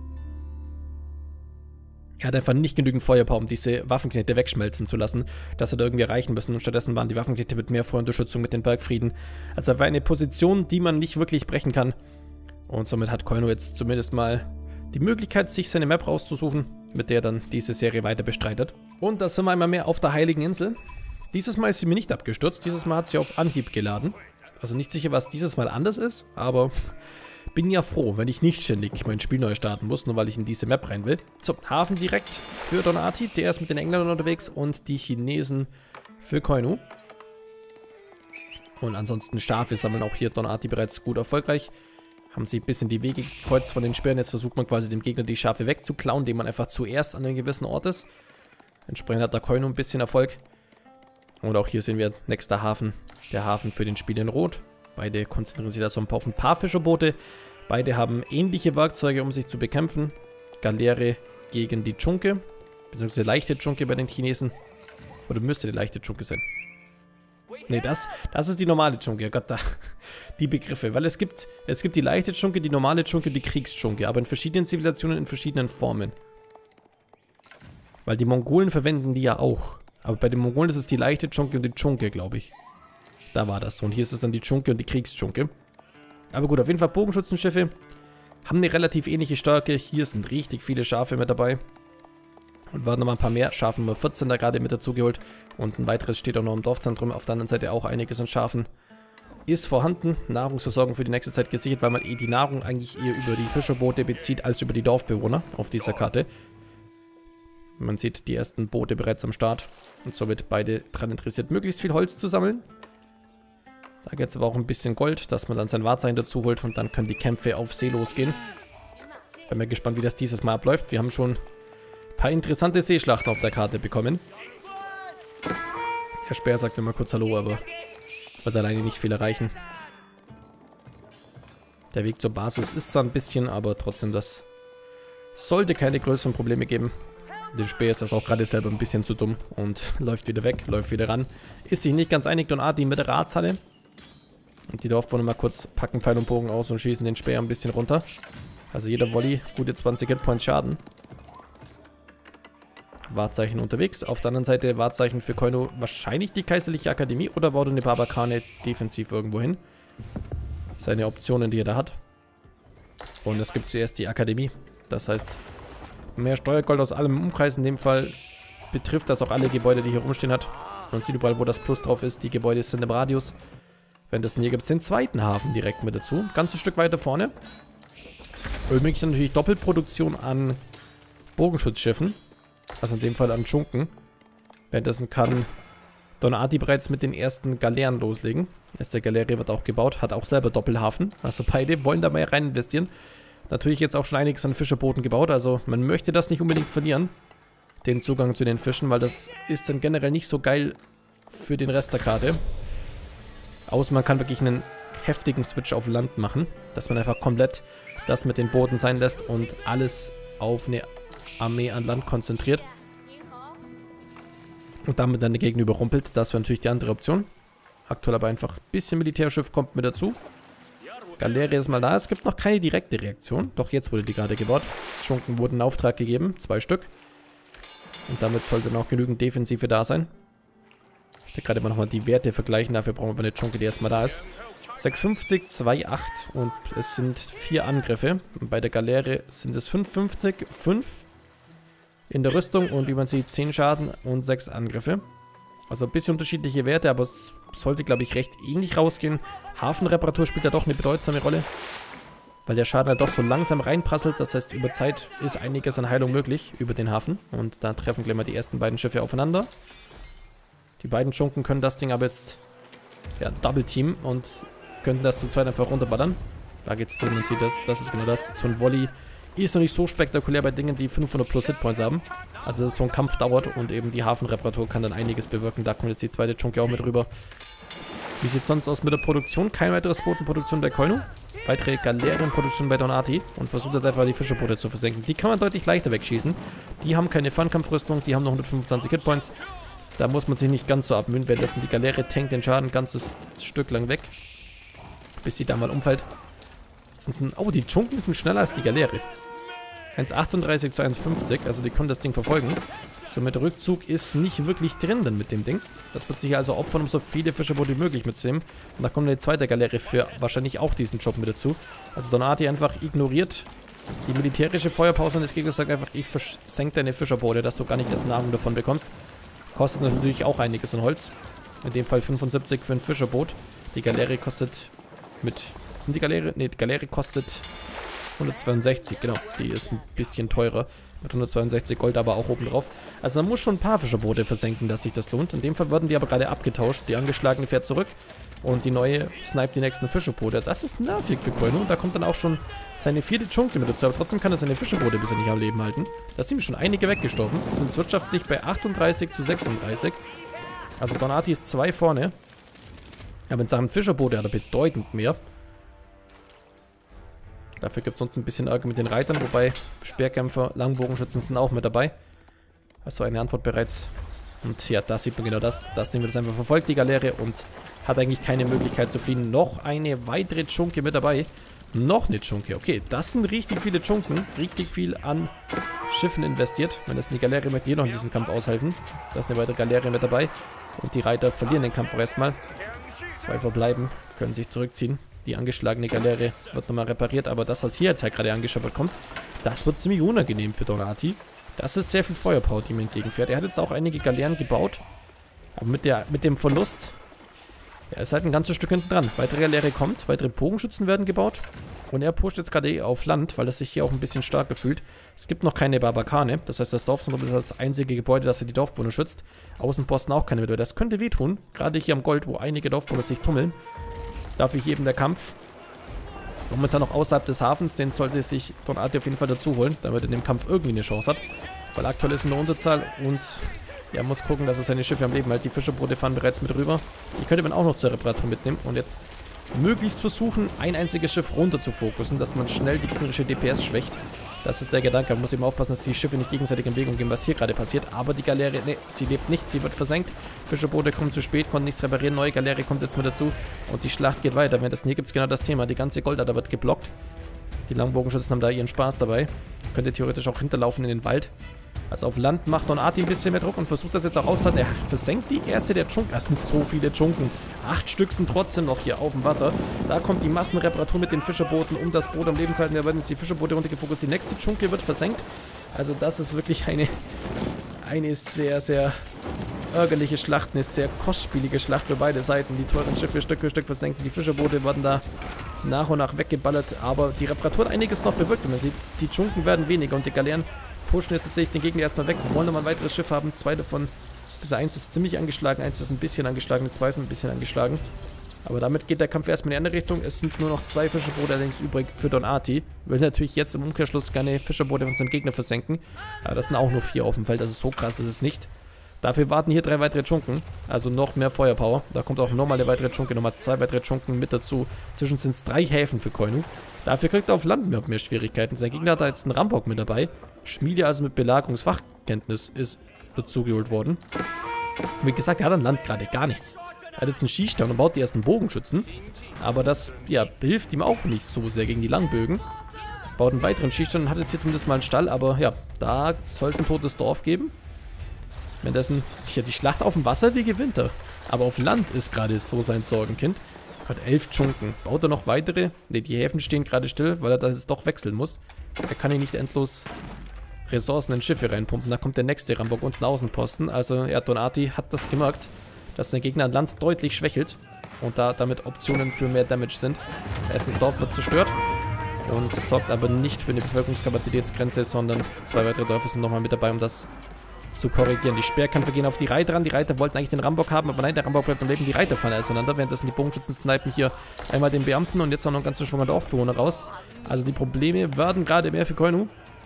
Er hat einfach nicht genügend Feuerpower, um diese Waffenknechte wegschmelzen zu lassen, dass er da irgendwie erreichen müssen. Und stattdessen waren die Waffenknechte mit mehr Feuerunterstützung mit den Bergfrieden. Also war eine Position, die man nicht wirklich brechen kann. Und somit hat Koinu jetzt zumindest mal die Möglichkeit, sich seine Map rauszusuchen, mit der er dann diese Serie weiter bestreitet. Und da sind wir einmal mehr auf der Heiligen Insel. Dieses Mal ist sie mir nicht abgestürzt, dieses Mal hat sie auf Anhieb geladen. Also nicht sicher, was dieses Mal anders ist, aber bin ja froh, wenn ich nicht ständig mein Spiel neu starten muss, nur weil ich in diese Map rein will. So, Hafen direkt für Donati, der ist mit den Engländern unterwegs und die Chinesen für Koinu. Und ansonsten Schafe sammeln auch hier Donati bereits gut erfolgreich. Haben sie ein bisschen die Wege gekreuzt von den Speeren. Jetzt versucht man quasi dem Gegner die Schafe wegzuklauen, indem man einfach zuerst an einem gewissen Ort ist. Entsprechend hat der Koino ein bisschen Erfolg. Und auch hier sehen wir nächster Hafen. Der Hafen für den Spiel in Rot. Beide konzentrieren sich da so auf ein paar Fischerboote. Beide haben ähnliche Werkzeuge, um sich zu bekämpfen. Galeere gegen die Chunke. Beziehungsweise leichte Chunke bei den Chinesen. Oder müsste die leichte Chunke sein? Ne, das, das ist die normale Chunke. Oh Gott, da, die Begriffe. Weil es gibt, es gibt die leichte Chunke, die normale Chunke und die Kriegschunke. Aber in verschiedenen Zivilisationen, in verschiedenen Formen. Weil die Mongolen verwenden die ja auch. Aber bei den Mongolen ist es die leichte Chunke und die Chunke, glaube ich. Da war das so. Und hier ist es dann die Chunke und die Kriegschunke. Aber gut, auf jeden Fall Bogenschützenschiffe haben eine relativ ähnliche Stärke. Hier sind richtig viele Schafe mit dabei. Und werden nochmal ein paar mehr. Schafen Nummer vierzehn da gerade mit dazu geholt. Und ein weiteres steht auch noch im Dorfzentrum. Auf der anderen Seite auch einiges an Schafen. Ist vorhanden. Nahrungsversorgung für die nächste Zeit gesichert, weil man eh die Nahrung eigentlich eher über die Fischerboote bezieht, als über die Dorfbewohner auf dieser Karte. Man sieht die ersten Boote bereits am Start. Und somit beide daran interessiert, möglichst viel Holz zu sammeln. Da geht es aber auch ein bisschen Gold, dass man dann sein Wahrzeichen dazu holt. Und dann können die Kämpfe auf See losgehen. Bin mir gespannt, wie das dieses Mal abläuft. Wir haben schon ein paar interessante Seeschlachten auf der Karte bekommen. Der Speer sagt immer kurz Hallo, aber wird alleine nicht viel erreichen. Der Weg zur Basis ist zwar ein bisschen, aber trotzdem, das sollte keine größeren Probleme geben. Der Speer ist das auch gerade selber ein bisschen zu dumm und läuft wieder weg, läuft wieder ran. Ist sich nicht ganz einig, Donati mit der Ratshalle. Und die Dorfbewohner mal kurz packen Pfeil und Bogen aus und schießen den Speer ein bisschen runter. Also jeder Volley, gute zwanzig Hitpoints Schaden. Wahrzeichen unterwegs. Auf der anderen Seite Wahrzeichen für Koino wahrscheinlich die Kaiserliche Akademie oder baut eine Barbakane defensiv irgendwo hin. Seine Optionen, die er da hat. Und es gibt zuerst die Akademie. Das heißt, mehr Steuergold aus allem im Umkreis. In dem Fall betrifft das auch alle Gebäude, die hier rumstehen hat. Man sieht überall, wo das Plus drauf ist. Die Gebäude sind im Radius. Währenddessen hier gibt es den zweiten Hafen direkt mit dazu. Ein ganzes Stück weiter vorne. Ermöglicht natürlich Doppelproduktion an Bogenschutzschiffen. Also in dem Fall an Chunken. Währenddessen kann Donati bereits mit den ersten Galeeren loslegen. Erste Galeere wird auch gebaut, hat auch selber Doppelhafen. Also beide wollen da mal rein investieren. Natürlich jetzt auch schon einiges an Fischerbooten gebaut. Also man möchte das nicht unbedingt verlieren. Den Zugang zu den Fischen, weil das ist dann generell nicht so geil für den Rest der Karte. Außer man kann wirklich einen heftigen Switch auf Land machen. Dass man einfach komplett das mit den Booten sein lässt und alles auf eine Armee an Land konzentriert. Und damit dann der Gegner überrumpelt. Das wäre natürlich die andere Option. Aktuell aber einfach ein bisschen Militärschiff kommt mit dazu. Galeere ist mal da. Es gibt noch keine direkte Reaktion. Doch jetzt wurde die gerade gebaut. Schunken wurden in Auftrag gegeben. Zwei Stück. Und damit sollte noch genügend Defensive da sein. Ich will gerade mal nochmal die Werte vergleichen. Dafür brauchen wir eine Chunke, die erstmal da ist. sechshundertfünfzig, zwei Komma acht und es sind vier Angriffe. Und bei der Galeere sind es fünfundfünfzig, fünf in der Rüstung und wie man sieht zehn Schaden und sechs Angriffe. Also ein bisschen unterschiedliche Werte, aber es sollte, glaube ich, recht ähnlich rausgehen. Hafenreparatur spielt da doch eine bedeutsame Rolle, weil der Schaden ja doch so langsam reinprasselt. Das heißt, über Zeit ist einiges an Heilung möglich über den Hafen. Und da treffen gleich mal die ersten beiden Schiffe aufeinander. Die beiden Schunken können das Ding aber jetzt ja, Double Team und könnten das zu zweit einfach runterballern. Da geht es zu, man sieht das, das ist genau das. So ein Volley ist noch nicht so spektakulär bei Dingen, die fünfhundert plus Hitpoints haben. Also so ein Kampf dauert und eben die Hafenreparatur kann dann einiges bewirken. Da kommt jetzt die zweite Chunke auch mit rüber. Wie sieht es sonst aus mit der Produktion? Kein weiteres Boot in Produktion bei Koino. Weitere Galeeren in Produktion bei Donati. Und versucht jetzt einfach die Fischerboote zu versenken. Die kann man deutlich leichter wegschießen. Die haben keine Fernkampfrüstung, die haben noch hundertfünfundzwanzig Hitpoints. Da muss man sich nicht ganz so abmühen, währenddessen die Galeere tankt den Schaden ein ganzes Stück lang weg. Bis sie da mal umfällt. Sind, oh, die Chunken sind schneller als die Galeere. eins Komma achtunddreißig zu eins Komma fünfzig, also die können das Ding verfolgen. Somit Rückzug ist nicht wirklich drin dann mit dem Ding. Das wird sich also opfern, um so viele Fischerboote wie möglich mitzunehmen. Und da kommt eine zweite Galeere für wahrscheinlich auch diesen Job mit dazu. Also Donati einfach ignoriert die militärische Feuerpause des Gegners, sagt einfach, ich versenke deine Fischerboote, dass du gar nicht erst Nahrung davon bekommst. Kostet natürlich auch einiges an Holz. In dem Fall fünfundsiebzig für ein Fischerboot. Die Galeere kostet mit... Sind die Galeere? Ne, die Galeere kostet hundertzweiundsechzig, genau. Die ist ein bisschen teurer. Mit hundertzweiundsechzig Gold aber auch oben drauf. Also man muss schon ein paar Fischerboote versenken, dass sich das lohnt. In dem Fall werden die aber gerade abgetauscht. Die angeschlagene fährt zurück. Und die neue sniped die nächsten Fischerboote. Das ist nervig für Koinu. Da kommt dann auch schon seine vierte Junke mit dazu. Aber trotzdem kann er seine Fischerboote bisher nicht am Leben halten. Da sind schon einige weggestorben. Wir sind jetzt wirtschaftlich bei achtunddreißig zu sechsunddreißig. Also Donati ist zwei vorne. Aber in Sachen Fischerboote hat er bedeutend mehr. Dafür gibt es unten ein bisschen Ärger mit den Reitern. Wobei Speerkämpfer, Langbogenschützen sind auch mit dabei. Also eine Antwort bereits. Und ja, da sieht man genau das. Das Ding wird jetzt einfach verfolgt, die Galeere, und hat eigentlich keine Möglichkeit zu fliehen. Noch eine weitere Junke mit dabei. Noch eine Junke. Okay, das sind richtig viele Junken. Richtig viel an Schiffen investiert. Wenn das die Galeere möchte hier noch in diesem Kampf aushelfen. Da ist eine weitere Galeere mit dabei. Und die Reiter verlieren den Kampf auch erstmal. Zwei verbleiben, können sich zurückziehen. Die angeschlagene Galeere wird nochmal repariert. Aber das, was hier jetzt halt gerade angeschaut kommt, das wird ziemlich unangenehm für Donati. Das ist sehr viel Feuerpower, die ihm entgegenfährt. Er hat jetzt auch einige Galeeren gebaut. Aber mit, der, mit dem Verlust, er ist halt ein ganzes Stück hinten dran. Weitere Galeere kommt, weitere Bogenschützen werden gebaut. Und er pusht jetzt gerade auf Land, weil er sich hier auch ein bisschen stark fühlt. Es gibt noch keine Barbakane. Das heißt, das Dorfzentrum ist das einzige Gebäude, das er die Dorfbewohner schützt. Außenposten auch keine mehr. Das könnte wehtun. Gerade hier am Gold, wo einige Dorfbewohner sich tummeln. Dafür hier eben der Kampf. Momentan noch außerhalb des Hafens, den sollte sich Donati auf jeden Fall dazu holen, damit er in dem Kampf irgendwie eine Chance hat. Weil aktuell ist er in der Unterzahl und er muss gucken, dass er seine Schiffe am Leben hält. Die Fischerboote fahren bereits mit rüber. Die könnte man auch noch zur Reparatur mitnehmen und jetzt möglichst versuchen, ein einziges Schiff runter zu fokussen, dass man schnell die gegnerische D P S schwächt. Das ist der Gedanke. Man muss eben aufpassen, dass die Schiffe nicht gegenseitig in Bewegung gehen, was hier gerade passiert. Aber die Galeere, ne, sie lebt nicht, sie wird versenkt. Fischerboote kommen zu spät, konnten nichts reparieren. Neue Galeere kommt jetzt mit dazu und die Schlacht geht weiter. Währenddessen hier gibt es genau das Thema. Die ganze Goldader wird geblockt. Die Langbogenschützen haben da ihren Spaß dabei. Könnte theoretisch auch hinterlaufen in den Wald. Also auf Land macht Donati ein bisschen mehr Druck und versucht das jetzt auch auszuhalten. Er versenkt die erste der Junken. Das sind so viele Junken. Acht Stück sind trotzdem noch hier auf dem Wasser. Da kommt die Massenreparatur mit den Fischerbooten, um das Boot am Leben zu halten. Da werden jetzt die Fischerboote runtergefokust. Die nächste Junke wird versenkt. Also das ist wirklich eine, eine sehr, sehr ärgerliche Schlacht. Eine sehr kostspielige Schlacht für beide Seiten. Die teuren Schiffe Stück für Stück versenken. Die Fischerboote werden da nach und nach weggeballert. Aber die Reparatur hat einiges noch bewirkt. Und man sieht, die Junken werden weniger und die Galeeren pushen jetzt tatsächlich den Gegner erstmal weg. Wir wollen nochmal ein weiteres Schiff haben. Zwei davon, bis eins ist ziemlich angeschlagen, eins ist ein bisschen angeschlagen, die zwei sind ein bisschen angeschlagen. Aber damit geht der Kampf erstmal in die andere Richtung. Es sind nur noch zwei Fischerboote allerdings übrig für Donati. Will natürlich jetzt im Umkehrschluss gerne Fischerboote von seinem Gegner versenken. Aber das sind auch nur vier auf dem Feld, also so krass ist es nicht. Dafür warten hier drei weitere Junken, also noch mehr Feuerpower. Da kommt auch nochmal eine weitere Junke, nochmal zwei weitere Junken mit dazu. Zwischen sind es drei Häfen für Koinu. Dafür kriegt er auf Land mehr, mehr Schwierigkeiten. Sein Gegner hat da jetzt einen Rambock mit dabei. Schmiede also mit Belagerungsfachkenntnis ist dazugeholt worden. Wie gesagt, er hat an Land gerade gar nichts. Er hat jetzt einen Schießstern und baut die ersten Bogenschützen. Aber das, ja, hilft ihm auch nicht so sehr gegen die Langbögen. Baut einen weiteren Schießstern und hat jetzt hier zumindest mal einen Stall. Aber ja, da soll es ein totes Dorf geben. Währenddessen, ja, die Schlacht auf dem Wasser, die gewinnt er. Aber auf Land ist gerade so sein Sorgenkind. Gott, elf Junken. Baut er noch weitere? Ne, die Häfen stehen gerade still, weil er das jetzt doch wechseln muss. Er kann hier nicht endlos Ressourcen in Schiffe reinpumpen. Da kommt der nächste Rambock unten Außenposten. Also, ja, Donati hat das gemerkt, dass der Gegner an Land deutlich schwächelt. Und da damit Optionen für mehr Damage sind. Erstes Dorf wird zerstört. Und sorgt aber nicht für eine Bevölkerungskapazitätsgrenze, sondern zwei weitere Dörfer sind nochmal mit dabei, um das zu korrigieren. Die Speerkämpfe gehen auf die Reiter ran. Die Reiter wollten eigentlich den Rambock haben, aber nein, der Rambock bleibt am Leben. Die Reiter fallen auseinander, währenddessen die Bogenschützen snipen hier einmal den Beamten und jetzt auch noch einen ganzen Schwung an Dorfbewohner raus. Also die Probleme werden gerade mehr für Koinu.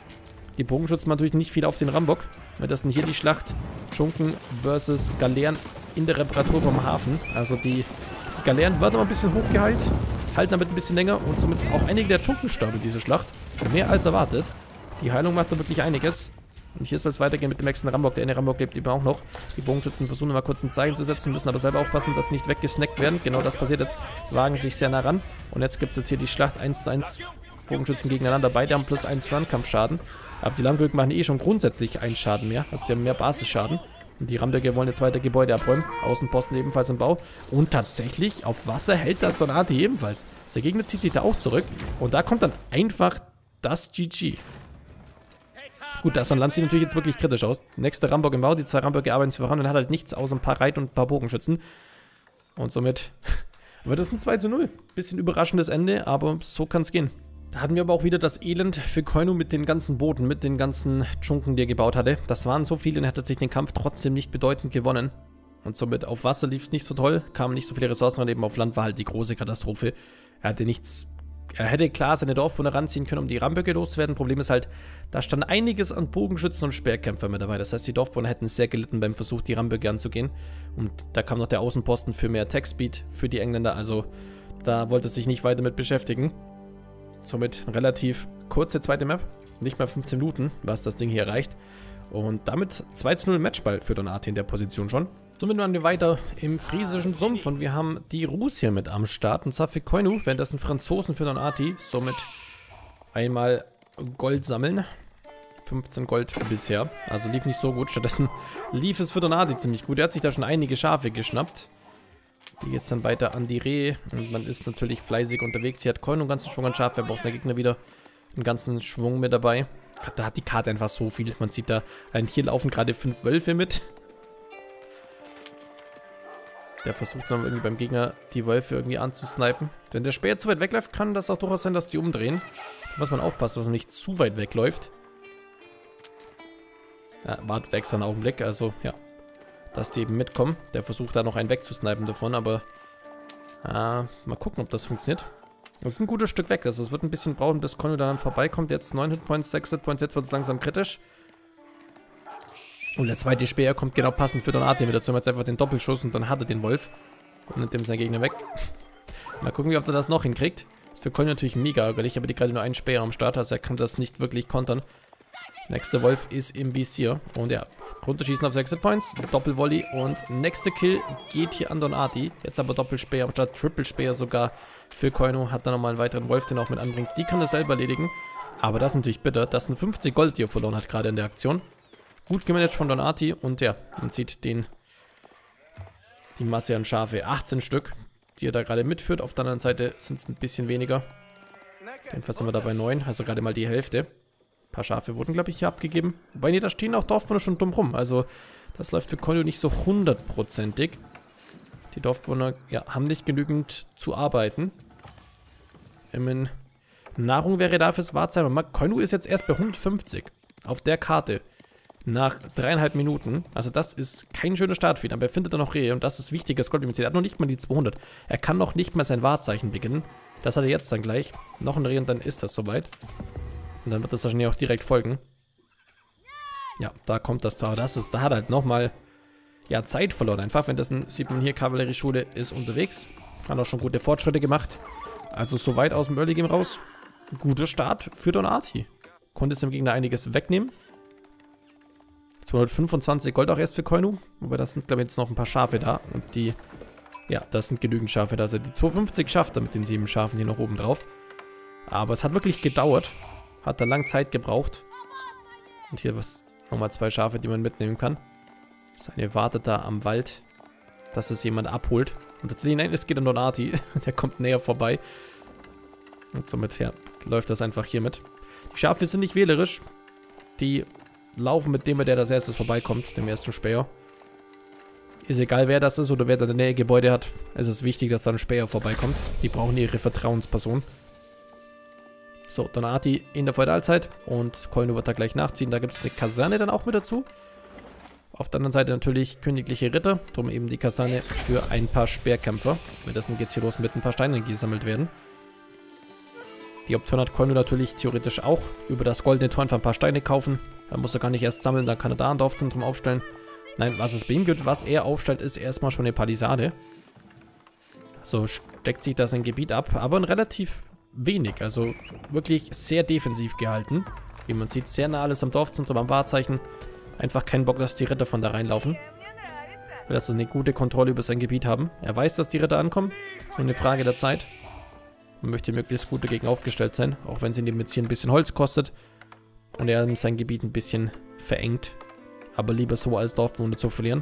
Die Bogenschützen natürlich nicht viel auf den Rambock. Währenddessen hier die Schlacht Junken versus Galeeren in der Reparatur vom Hafen. Also die, die Galeeren werden noch ein bisschen hochgeheilt, halten damit ein bisschen länger und somit auch einige der Junken sterben diese Schlacht. Mehr als erwartet. Die Heilung macht da wirklich einiges. Und hier soll es weitergehen mit dem nächsten Rambock. Der eine Rambock lebt eben auch noch. Die Bogenschützen versuchen mal kurz ein Zeichen zu setzen, müssen aber selber aufpassen, dass sie nicht weggesnackt werden. Genau das passiert jetzt. Wagen sich sehr nah ran. Und jetzt gibt es jetzt hier die Schlacht eins zu eins. Bogenschützen gegeneinander. Beide haben plus eins Fernkampfschaden. Aber die Langbögen machen eh schon grundsätzlich einen Schaden mehr. Also die haben mehr Basisschaden. Und die Ramböcke wollen jetzt weiter Gebäude abräumen. Außenposten ebenfalls im Bau. Und tatsächlich auf Wasser hält das Donati ebenfalls. Der Gegner zieht sich da auch zurück. Und da kommt dann einfach das G G. Gut, das an Land sieht natürlich jetzt wirklich kritisch aus. Nächster Rambock im Bau, die zwei Ramböcke arbeiten sich voran und hat halt nichts außer ein paar Reit- und ein paar Bogenschützen. Und somit wird es ein zwei zu null. Bisschen überraschendes Ende, aber so kann es gehen. Da hatten wir aber auch wieder das Elend für Koinu mit den ganzen Booten, mit den ganzen Junken, die er gebaut hatte. Das waren so viele und er hat sich den Kampf trotzdem nicht bedeutend gewonnen. Und somit auf Wasser lief es nicht so toll, kamen nicht so viele Ressourcen ran, eben auf Land war halt die große Katastrophe. Er hatte nichts, er hätte klar seine Dorfbewohner ranziehen können, um die Ramböcke loszuwerden. Problem ist halt, da stand einiges an Bogenschützen und Speerkämpfer mit dabei. Das heißt, die Dorfbewohner hätten sehr gelitten beim Versuch, die Ramböcke anzugehen. Und da kam noch der Außenposten für mehr Attack-Speed für die Engländer, also da wollte es sich nicht weiter mit beschäftigen. Somit eine relativ kurze zweite Map, nicht mal fünfzehn Minuten, was das Ding hier erreicht. Und damit zwei zu null Matchball für Donati in der Position schon. Somit waren wir weiter im friesischen Sumpf und wir haben die Rus hier mit am Start. Und zwar für Koinu, währenddessen Franzosen für Donati. Somit einmal Gold sammeln. fünfzehn Gold bisher. Also lief nicht so gut. Stattdessen lief es für Donati ziemlich gut. Er hat sich da schon einige Schafe geschnappt. Die jetzt dann weiter an die Rehe. Und man ist natürlich fleißig unterwegs. Hier hat Koinu einen ganzen Schwung an Schafe. Er braucht seinen Gegner wieder einen ganzen Schwung mit dabei. Da hat die Karte einfach so viel. Man sieht da, hier laufen gerade fünf Wölfe mit. Der versucht dann irgendwie beim Gegner die Wölfe irgendwie anzusnipen. Wenn der Speer zu weit wegläuft, kann das auch durchaus sein, dass die umdrehen. Da muss man aufpassen, dass man nicht zu weit wegläuft. Ja, wartet extra einen Augenblick, also ja. Dass die eben mitkommen. Der versucht da noch einen wegzusnipen davon, aber äh, mal gucken, ob das funktioniert. Das ist ein gutes Stück weg, also es wird ein bisschen brauchen, bis Koinu dann vorbeikommt. Jetzt neun Hitpoints, sechs Hitpoints, jetzt wird es langsam kritisch. Und der zweite Speer kommt genau passend für Donati mit dazu. Jetzt einfach den Doppelschuss und dann hat er den Wolf. Und nimmt ihm seinen Gegner weg. Mal gucken, wie oft er das noch hinkriegt. Das ist für Koinu natürlich mega ärgerlich, aber die gerade nur einen Speer am Start, also er kann das nicht wirklich kontern. Nächster Wolf ist im Visier. Und ja, runterschießen auf sechs Hitpoints. Doppelvolley und nächster Kill geht hier an Donati. Jetzt aber Doppelspeer statt Triple Speer sogar für Koinu. Hat dann nochmal einen weiteren Wolf, den er auch mit anbringt. Die kann er selber erledigen. Aber das ist natürlich bitter. Das sind fünfzig Gold, die er verloren hat gerade in der Aktion. Gut gemanagt von Donati und ja, man sieht den, die Masse an Schafe, achtzehn Stück, die er da gerade mitführt. Auf der anderen Seite sind es ein bisschen weniger. Jedenfalls sind wir da bei neun, also gerade mal die Hälfte. Ein paar Schafe wurden, glaube ich, hier abgegeben. Wobei, nee, da stehen auch Dorfbewohner schon dumm rum. Also das läuft für Koinu nicht so hundertprozentig. Die Dorfbewohner ja, haben nicht genügend zu arbeiten. Immerhin, Nahrung wäre da fürs Wartsein. Koinu ist jetzt erst bei hundertfünfzig auf der Karte. Nach dreieinhalb Minuten. Also das ist kein schöner Start für ihn, aber er findet dann noch Rehe und das ist wichtiges Gold. Er hat noch nicht mal die zweihundert. Er kann noch nicht mal sein Wahrzeichen beginnen. Das hat er jetzt dann gleich. Noch ein Reh und dann ist das soweit. Und dann wird das wahrscheinlich auch direkt folgen. Ja, da kommt das da. Das ist, da hat er halt nochmal ja, Zeit verloren einfach. Wenn das ein, sieht man hier, Kavallerieschule ist unterwegs. Hat auch schon gute Fortschritte gemacht. Also soweit aus dem Early Game raus. Guter Start für Donati. Konnte es dem Gegner einiges wegnehmen. zweihundertfünfundzwanzig Gold auch erst für Koinu. Aber das sind, glaube ich, jetzt noch ein paar Schafe da. Und die, ja, das sind genügend Schafe da. Also die zweihundertfünfzig schafft er mit den sieben Schafen hier noch oben drauf. Aber es hat wirklich gedauert. Hat da lang Zeit gebraucht. Und hier was nochmal zwei Schafe, die man mitnehmen kann. Das eine wartet da am Wald, dass es jemand abholt. Und tatsächlich, nein, es geht an Donati. Der kommt näher vorbei. Und somit, ja, läuft das einfach hier mit. Die Schafe sind nicht wählerisch. Die laufen mit dem, der als erstes vorbeikommt, dem ersten Späher. Ist egal, wer das ist oder wer da in der Nähe Gebäude hat. Es ist wichtig, dass da ein Späher vorbeikommt. Die brauchen ihre Vertrauensperson. So, Donati in der Feudalzeit und Koinu wird da gleich nachziehen. Da gibt es eine Kaserne dann auch mit dazu. Auf der anderen Seite natürlich königliche Ritter. Drum eben die Kaserne für ein paar Speerkämpfer. Währenddessen geht es hier los mit ein paar Steinen, die gesammelt werden. Die Option hat Koinu natürlich theoretisch auch. Über das goldene Tor einfach ein paar Steine kaufen. Dann muss er gar nicht erst sammeln, dann kann er da ein Dorfzentrum aufstellen. Nein, was es bei ihm gibt, was er aufstellt, ist erstmal schon eine Palisade. So steckt sich das ein Gebiet ab, aber ein relativ wenig. Also wirklich sehr defensiv gehalten. Wie man sieht, sehr nah alles am Dorfzentrum, am Wahrzeichen. Einfach keinen Bock, dass die Ritter von da reinlaufen. Will also eine gute Kontrolle über sein Gebiet haben. Er weiß, dass die Ritter ankommen. Ist nur eine Frage der Zeit. Man möchte möglichst gut dagegen aufgestellt sein, auch wenn es ihm jetzt hier ein bisschen Holz kostet. Und er sein Gebiet ein bisschen verengt. Aber lieber so, als Dorfbewohner zu verlieren.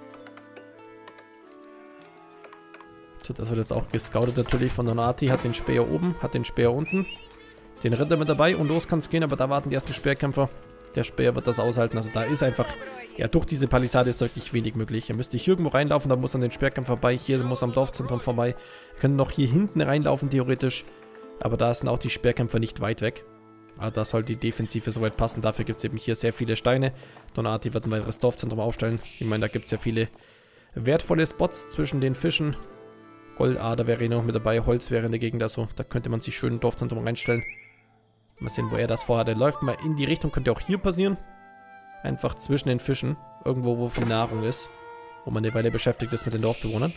So, das wird jetzt auch gescoutet natürlich von Donati. Hat den Speer oben, hat den Speer unten. Den Ritter mit dabei und los kann es gehen, aber da warten die ersten Speerkämpfer. Der Speer wird das aushalten. Also da ist einfach, ja, durch diese Palisade ist wirklich wenig möglich. Er müsste hier irgendwo reinlaufen, da muss an den Speerkämpfer vorbei. Hier muss am Dorfzentrum vorbei. Wir können noch hier hinten reinlaufen, theoretisch. Aber da sind auch die Speerkämpfer nicht weit weg. Aber da soll die Defensive soweit passen. Dafür gibt es eben hier sehr viele Steine. Donati wird ein weiteres Dorfzentrum aufstellen. Ich meine, da gibt es ja viele wertvolle Spots zwischen den Fischen. Goldader wäre hier noch mit dabei, Holz wäre in der Gegend, also da könnte man sich schön ein Dorfzentrum reinstellen. Mal sehen, wo er das vorhat. Er läuft mal in die Richtung, könnte auch hier passieren. Einfach zwischen den Fischen, irgendwo, wo viel Nahrung ist, wo man eine Weile beschäftigt ist mit den Dorfbewohnern.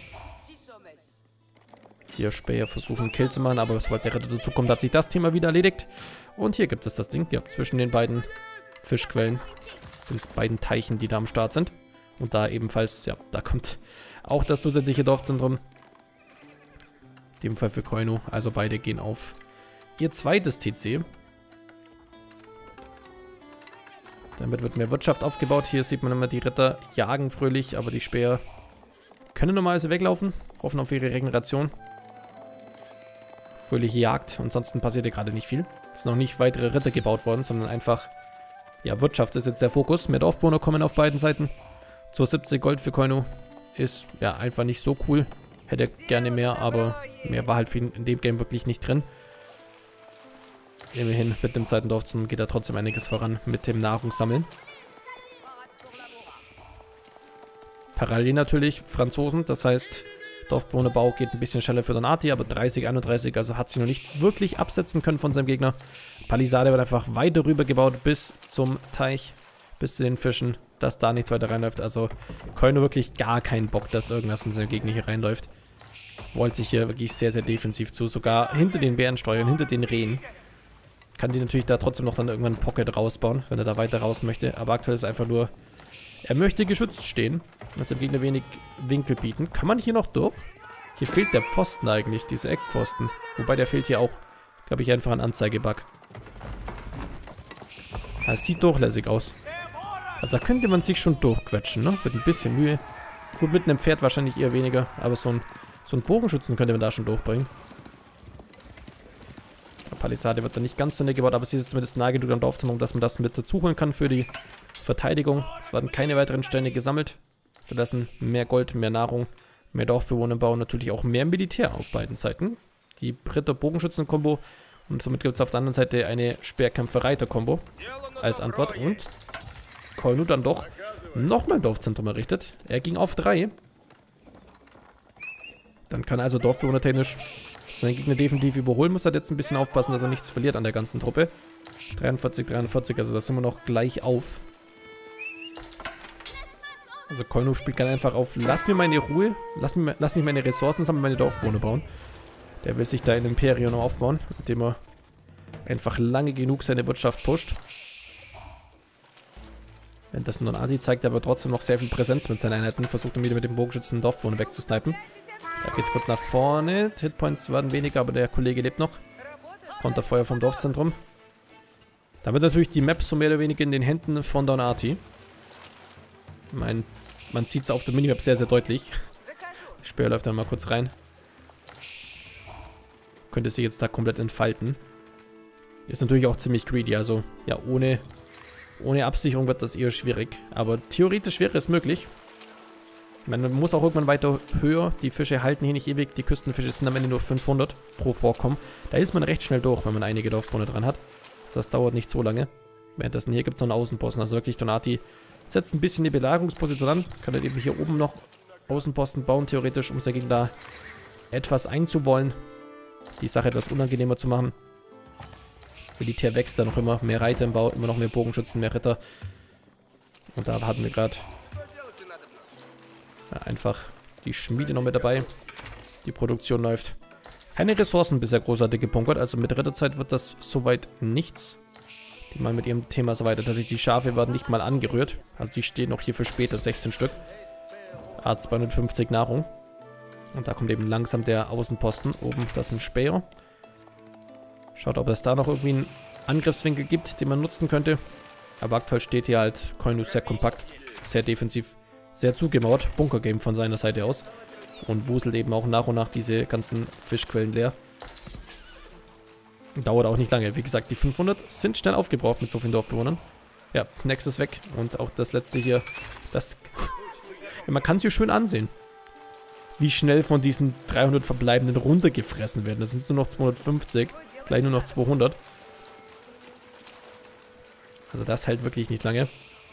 Hier Späher versuchen, einen Kill zu machen, aber sobald der Ritter dazu kommt, hat sich das Thema wieder erledigt. Und hier gibt es das Ding, ja, zwischen den beiden Fischquellen, den beiden Teichen, die da am Start sind. Und da ebenfalls, ja, da kommt auch das zusätzliche Dorfzentrum. In dem Fall für Koinu, also beide gehen auf ihr zweites T C. Damit wird mehr Wirtschaft aufgebaut. Hier sieht man immer, die Ritter jagen fröhlich, aber die Späher können normalerweise weglaufen, hoffen auf ihre Regeneration. Fröhliche Jagd, ansonsten passiert hier gerade nicht viel. Es sind noch nicht weitere Ritter gebaut worden, sondern einfach, ja, Wirtschaft ist jetzt der Fokus. Mehr Dorfbewohner kommen auf beiden Seiten. zweihundertsiebzig Gold für Koinu ist, ja, einfach nicht so cool. Hätte gerne mehr, aber mehr war halt für ihn in dem Game wirklich nicht drin. Immerhin, mit dem zweiten Dorfzentrum geht da trotzdem einiges voran mit dem Nahrungssammeln. Parallel natürlich Franzosen, das heißt, Dorfbewohnerbau geht ein bisschen schneller für Donati, aber dreißig, einunddreißig, also hat sich noch nicht wirklich absetzen können von seinem Gegner. Palisade wird einfach weiter rüber gebaut bis zum Teich, bis zu den Fischen, dass da nichts weiter reinläuft. Also Koinu wirklich gar keinen Bock, dass irgendwas in seinem Gegner hier reinläuft. Wollt sich hier wirklich sehr, sehr defensiv zu, sogar hinter den Bären steuern, hinter den Rehen. Kann die natürlich da trotzdem noch dann irgendwann ein Pocket rausbauen, wenn er da weiter raus möchte. Aber aktuell ist einfach nur, er möchte geschützt stehen. Also dem Gegner wenig Winkel bieten. Kann man hier noch durch? Hier fehlt der Pfosten eigentlich, diese Eckpfosten. Wobei der fehlt hier auch, glaube ich, einfach ein Anzeigebug. Das sieht durchlässig aus. Also da könnte man sich schon durchquetschen, ne? Mit ein bisschen Mühe. Gut, mit einem Pferd wahrscheinlich eher weniger. Aber so ein, so ein Bogenschützen könnte man da schon durchbringen. Palisade wird dann nicht ganz zu Ende gebaut, aber sie ist zumindest nahe genug am Dorfzentrum, dass man das mit dazu holen kann für die Verteidigung. Es werden keine weiteren Steine gesammelt. Stattdessen mehr Gold, mehr Nahrung, mehr Dorfbewohner bauen, natürlich auch mehr Militär auf beiden Seiten. Die Ritter-Bogenschützen-Kombo und somit gibt es auf der anderen Seite eine Speerkämpfer-Reiter-Kombo als Antwort. Und Koinu dann doch nochmal ein Dorfzentrum errichtet. Er ging auf drei. Dann kann also Dorfbewohner technisch seinen Gegner definitiv überholen, muss halt jetzt ein bisschen aufpassen, dass er nichts verliert an der ganzen Truppe. dreiundvierzig, dreiundvierzig, also da sind wir noch gleich auf. Also Koinu spielt ganz einfach auf, lass mir meine Ruhe, lass, mir, lass mich meine Ressourcen sammeln, meine Dorfbewohner bauen. Der will sich da ein Imperium aufbauen, indem er einfach lange genug seine Wirtschaft pusht. Währenddessen Donati zeigt aber trotzdem noch sehr viel Präsenz mit seinen Einheiten, versucht er wieder mit dem Bogenschützen den Dorfbewohner wegzusnipen. Da geht's kurz nach vorne. Hitpoints werden weniger, aber der Kollege lebt noch. Konterfeuer vom Dorfzentrum. Damit natürlich die Map so mehr oder weniger in den Händen von Donati. Ich meine, man sieht es auf der Minimap sehr, sehr deutlich. Der Speer läuft dann mal kurz rein. Könnte sich jetzt da komplett entfalten. Ist natürlich auch ziemlich greedy, also ja, ohne, ohne Absicherung wird das eher schwierig. Aber theoretisch wäre es möglich. Man muss auch irgendwann weiter höher. Die Fische halten hier nicht ewig. Die Küstenfische sind am Ende nur fünfhundert pro Vorkommen. Da ist man recht schnell durch, wenn man einige Dorfbewohner dran hat. Das dauert nicht so lange. Währenddessen hier gibt es noch einen Außenposten. Also wirklich, Donati setzt ein bisschen die Belagerungsposition an. Kann dann eben hier oben noch Außenposten bauen, theoretisch, um sein Gegner etwas einzuwollen. Die Sache etwas unangenehmer zu machen. Militär wächst da noch immer. Mehr Reiter im Bau, immer noch mehr Bogenschützen, mehr Ritter. Und da hatten wir gerade ja, einfach die Schmiede noch mit dabei. Die Produktion läuft. Keine Ressourcen bisher großartig gepunkert, also mit Ritterzeit wird das soweit nichts. Die mal mit ihrem Thema so weiter, dass sich die Schafe werden nicht mal angerührt. Also die stehen noch hier für später, sechzehn Stück. A zweihundertfünfzig Nahrung. Und da kommt eben langsam der Außenposten. Oben, das ist ein Speer. Schaut, ob es da noch irgendwie einen Angriffswinkel gibt, den man nutzen könnte. Aber aktuell steht hier halt Koinu sehr kompakt, sehr defensiv, sehr zugemauert. Bunkergame von seiner Seite aus. Und wuselt eben auch nach und nach diese ganzen Fischquellen leer. Dauert auch nicht lange. Wie gesagt, die fünfhundert sind schnell aufgebraucht mit so vielen Dorfbewohnern. Ja, nächstes weg. Und auch das letzte hier. Das ja, man kann es hier schön ansehen, wie schnell von diesen dreihundert verbleibenden runtergefressen werden. Das sind nur noch zweihundertfünfzig. Gleich nur noch zweihundert. Also das hält wirklich nicht lange.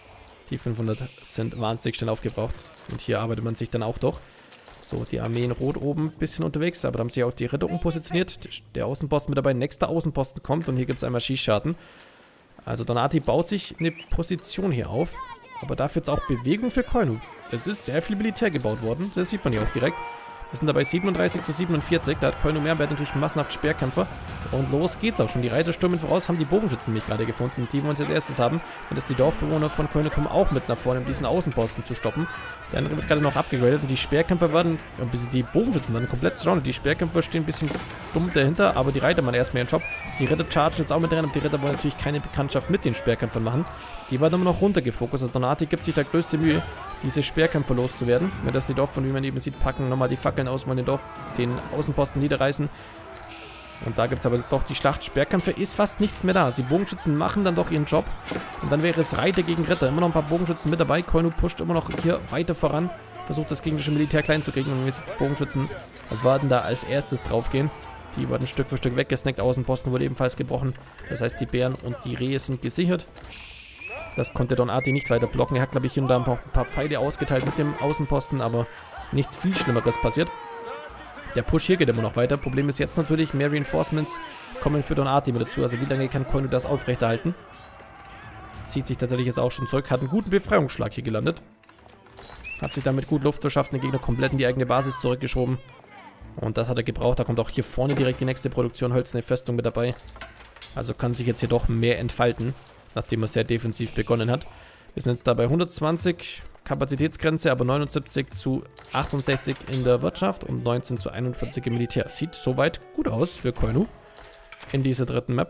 Die fünfhundert sind wahnsinnig schnell aufgebraucht. Und hier arbeitet man sich dann auch durch. So, die Armee in Rot oben ein bisschen unterwegs, aber da haben sich auch die Ritter umpositioniert. Der Außenposten mit dabei, nächster Außenposten kommt und hier gibt es einmal Schießscharten. Also Donati baut sich eine Position hier auf, aber dafür jetzt auch Bewegung für Koinu. Es ist sehr viel Militär gebaut worden, das sieht man hier auch direkt. Wir sind dabei siebenunddreißig zu siebenundvierzig, da hat Koinu mehr, hat natürlich massenhaft Speerkämpfer. Und los geht's auch schon. Die Reiter stürmen voraus, haben die Bogenschützen nämlich gerade gefunden, die wir uns als erstes haben. Und dass die Dorfbewohner von Koinu kommen auch mit nach vorne, um diesen Außenposten zu stoppen. Der andere wird gerade noch abgegradet und die Speerkämpfer werden, bis die Bogenschützen werden komplett surrounded. Die Speerkämpfer stehen ein bisschen dumm dahinter, aber die Reiter machen erstmal ihren Job. Die Ritter chargen jetzt auch mit rein, und die Ritter wollen natürlich keine Bekanntschaft mit den Speerkämpfern machen. Die werden immer noch runtergefokust. Also Donati gibt sich da größte Mühe, diese Speerkämpfer loszuwerden. Wenn das die Dorfbewohner, wie man eben sieht, packen nochmal die Fackeln aus, wollen den Dorf, den Außenposten niederreißen. Und da gibt es aber jetzt doch die Schlacht. Speerkämpfe ist fast nichts mehr da. Also die Bogenschützen machen dann doch ihren Job. Und dann wäre es Reiter gegen Ritter. Immer noch ein paar Bogenschützen mit dabei. Koinu pusht immer noch hier weiter voran. Versucht das gegnerische Militär klein zu kriegen. Und die Bogenschützen werden da als erstes draufgehen. Die werden Stück für Stück weggesnackt. Außenposten wurde ebenfalls gebrochen. Das heißt, die Bären und die Rehe sind gesichert. Das konnte Donati nicht weiter blocken. Er hat, glaube ich, hier und da ein paar, ein paar Pfeile ausgeteilt mit dem Außenposten. Aber nichts viel Schlimmeres passiert. Der Push hier geht immer noch weiter. Problem ist jetzt natürlich, mehr Reinforcements kommen für Donati mit dazu. Also wie lange kann Koinu das aufrechterhalten? Zieht sich tatsächlich jetzt auch schon zurück. Hat einen guten Befreiungsschlag hier gelandet. Hat sich damit gut Luft verschafft, den Gegner komplett in die eigene Basis zurückgeschoben. Und das hat er gebraucht. Da kommt auch hier vorne direkt die nächste Produktion Hölzerne Festung mit dabei. Also kann sich jetzt hier doch mehr entfalten, nachdem er sehr defensiv begonnen hat. Wir sind jetzt da bei hundertzwanzig Kapazitätsgrenze, aber neunundsiebzig zu achtundsechzig in der Wirtschaft und neunzehn zu einundvierzig im Militär. Sieht soweit gut aus für Koinu in dieser dritten Map.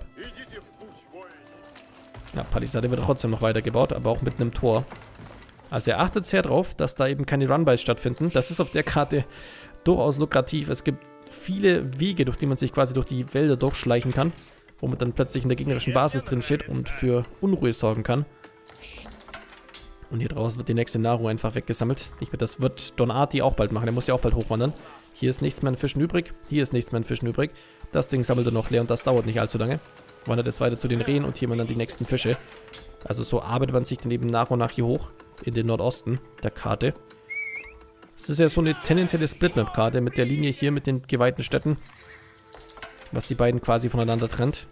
Ja, Palisade wird trotzdem noch weitergebaut, aber auch mit einem Tor. Also er achtet sehr drauf, dass da eben keine Runbys stattfinden. Das ist auf der Karte durchaus lukrativ. Es gibt viele Wege, durch die man sich quasi durch die Wälder durchschleichen kann, wo man dann plötzlich in der gegnerischen Basis drin steht und für Unruhe sorgen kann. Und hier draußen wird die nächste Nahrung einfach weggesammelt. Ich meine, das wird Donati auch bald machen. Er muss ja auch bald hochwandern. Hier ist nichts mehr an Fischen übrig. Hier ist nichts mehr an Fischen übrig. Das Ding sammelt er noch leer und das dauert nicht allzu lange. Wandert jetzt weiter zu den Rehen und hier man dann die nächsten Fische. Also so arbeitet man sich dann eben nach und nach hier hoch in den Nordosten der Karte. Das ist ja so eine tendenzielle Split-Map-Karte mit der Linie hier mit den geweihten Städten, was die beiden quasi voneinander trennt.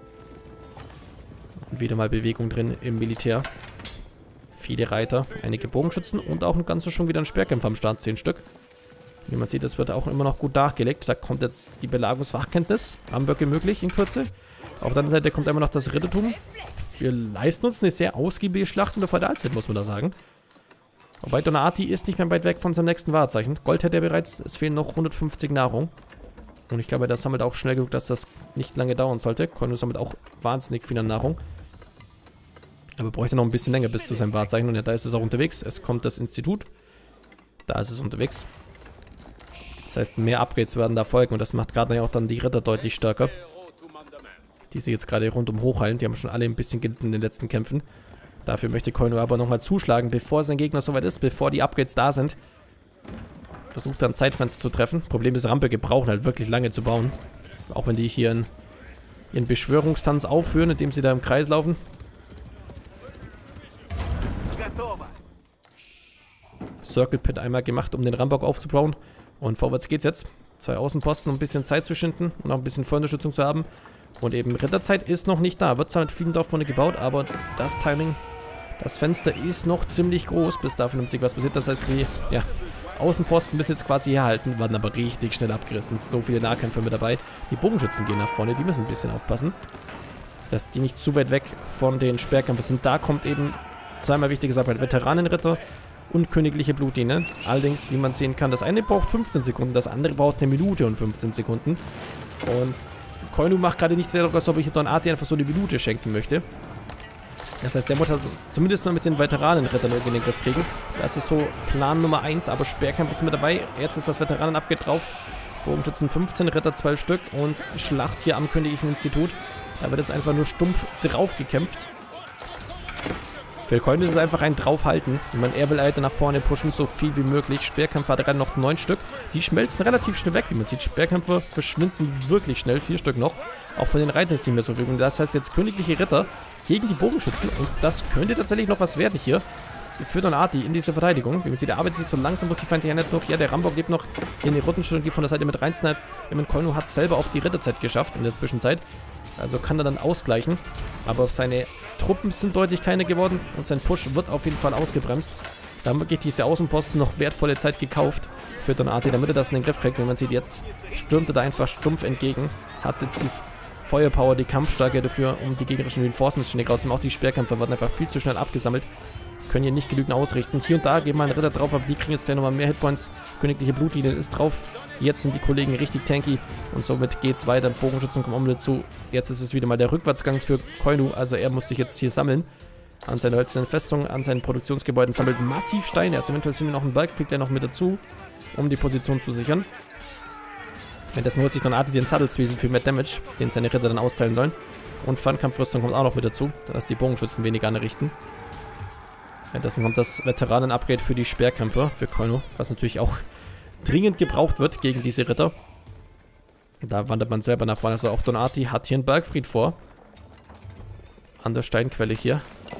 Und wieder mal Bewegung drin im Militär. Viele Reiter, einige Bogenschützen und auch ein ganzes schon wieder ein Speerkämpfer am Start, zehn Stück. Wie man sieht, das wird auch immer noch gut nachgelegt. Da kommt jetzt die Belagerungsfachkenntnis, Bamberge möglich in Kürze. Auf der anderen Seite kommt immer noch das Rittertum. Wir leisten uns eine sehr ausgiebige Schlacht in der Feudalzeit, muss man da sagen. Wobei Donati ist nicht mehr weit weg von seinem nächsten Wahrzeichen. Gold hat er bereits, es fehlen noch hundertfünfzig Nahrung. Und ich glaube, das sammelt auch schnell genug, dass das nicht lange dauern sollte. Koinu sammelt auch wahnsinnig viel an Nahrung. Aber bräuchte noch ein bisschen länger bis zu seinem Wahrzeichen. Und ja, da ist es auch unterwegs. Es kommt das Institut. Da ist es unterwegs. Das heißt, mehr Upgrades werden da folgen. Und das macht gerade auch dann die Ritter deutlich stärker. Die sich jetzt gerade rundum hochheilen. Die haben schon alle ein bisschen gelitten in den letzten Kämpfen. Dafür möchte Koinu aber nochmal zuschlagen, bevor sein Gegner soweit ist. Bevor die Upgrades da sind. Versucht dann Zeitfenster zu treffen. Problem ist, Rampe brauchen halt wirklich lange zu bauen. Auch wenn die hier ihren, ihren Beschwörungstanz aufführen, indem sie da im Kreis laufen. Circle Pit einmal gemacht, um den Rambock aufzubauen. Und vorwärts geht's jetzt. Zwei Außenposten, um ein bisschen Zeit zu schinden und auch ein bisschen Vorunterstützung zu haben. Und eben Ritterzeit ist noch nicht da. Wird zwar mit vielen Dorfwohner gebaut, aber das Timing, das Fenster ist noch ziemlich groß, bis da vernünftig was passiert. Das heißt, die ja, Außenposten müssen jetzt quasi herhalten, werden aber richtig schnell abgerissen. Es sind so viele Nahkämpfer mit dabei. Die Bogenschützen gehen nach vorne, die müssen ein bisschen aufpassen, dass die nicht zu weit weg von den Speerkämpfern sind. Da kommt eben zweimal wichtige Sachen: Veteranenritter und königliche Blutlinie. Allerdings, wie man sehen kann, das eine braucht fünfzehn Sekunden, das andere braucht eine Minute und fünfzehn Sekunden. Und Koinu macht gerade nicht der Druck, als ob ich Donati einfach so eine Minute schenken möchte. Das heißt, der muss also zumindest mal mit den Veteranenrittern irgendwie in den Griff kriegen. Das ist so Plan Nummer eins, aber Speerkampf ist mit dabei. Jetzt ist das Veteranen-Upgrade drauf. Bogenschützen fünfzehn, Ritter zwölf Stück und Schlacht hier am Königlichen Institut. Da wird jetzt einfach nur stumpf drauf gekämpft. Für Koinu ist es einfach ein Draufhalten. Man, er will Alter nach vorne pushen, so viel wie möglich. Speerkämpfer hat gerade noch neun Stück. Die schmelzen relativ schnell weg, wie man sieht. Speerkämpfer verschwinden wirklich schnell. Vier Stück noch. Auch von den Reitern ist nicht mehr so viel. Das heißt jetzt königliche Ritter gegen die Bogenschützen. Und das könnte tatsächlich noch was werden hier. für Donati in diese Verteidigung. Wie man sieht, der arbeitet sich so langsam durch die feindliche Hand durch. Ja, der Rambock lebt noch in die Rottenstellung, geht von der Seite mit rein. Snipe. Koinu hat selber auf die Ritterzeit geschafft in der Zwischenzeit. Also kann er dann ausgleichen. Aber seine Truppen sind deutlich kleiner geworden und sein Push wird auf jeden Fall ausgebremst. Da haben wirklich diese Außenposten noch wertvolle Zeit gekauft für Donati, damit er das in den Griff kriegt. Wenn man sieht, jetzt stürmt er da einfach stumpf entgegen. Hat jetzt die Feuerpower, die Kampfstärke dafür, um die gegnerischen Reinforcements schnell rauszunehmen. Auch die Speerkämpfer werden einfach viel zu schnell abgesammelt. Können hier nicht genügend ausrichten. Hier und da gehen mal ein Ritter drauf, aber die kriegen jetzt gleich nochmal mehr Hitpoints. Königliche Blutlinie ist drauf. Jetzt sind die Kollegen richtig tanky und somit geht es weiter. Bogenschützen kommen auch dazu. Jetzt ist es wieder mal der Rückwärtsgang für Koinu. Also er muss sich jetzt hier sammeln. An seiner hölzernen Festung, an seinen Produktionsgebäuden, sammelt massiv Steine. Also eventuell sind wir noch ein Bergfried, der noch mit dazu, um die Position zu sichern. Währenddessen holt sich Donati den Saddleswiesen für mehr Damage, den seine Ritter dann austeilen sollen. Und Fernkampfrüstung kommt auch noch mit dazu, dass die Bogenschützen weniger anrichten. Währenddessen kommt das Veteranen-Upgrade für die Speerkämpfer, für Koinu, was natürlich auch dringend gebraucht wird gegen diese Ritter. Da wandert man selber nach vorne. Also auch Donati hat hier einen Bergfried vor. An der Steinquelle hier.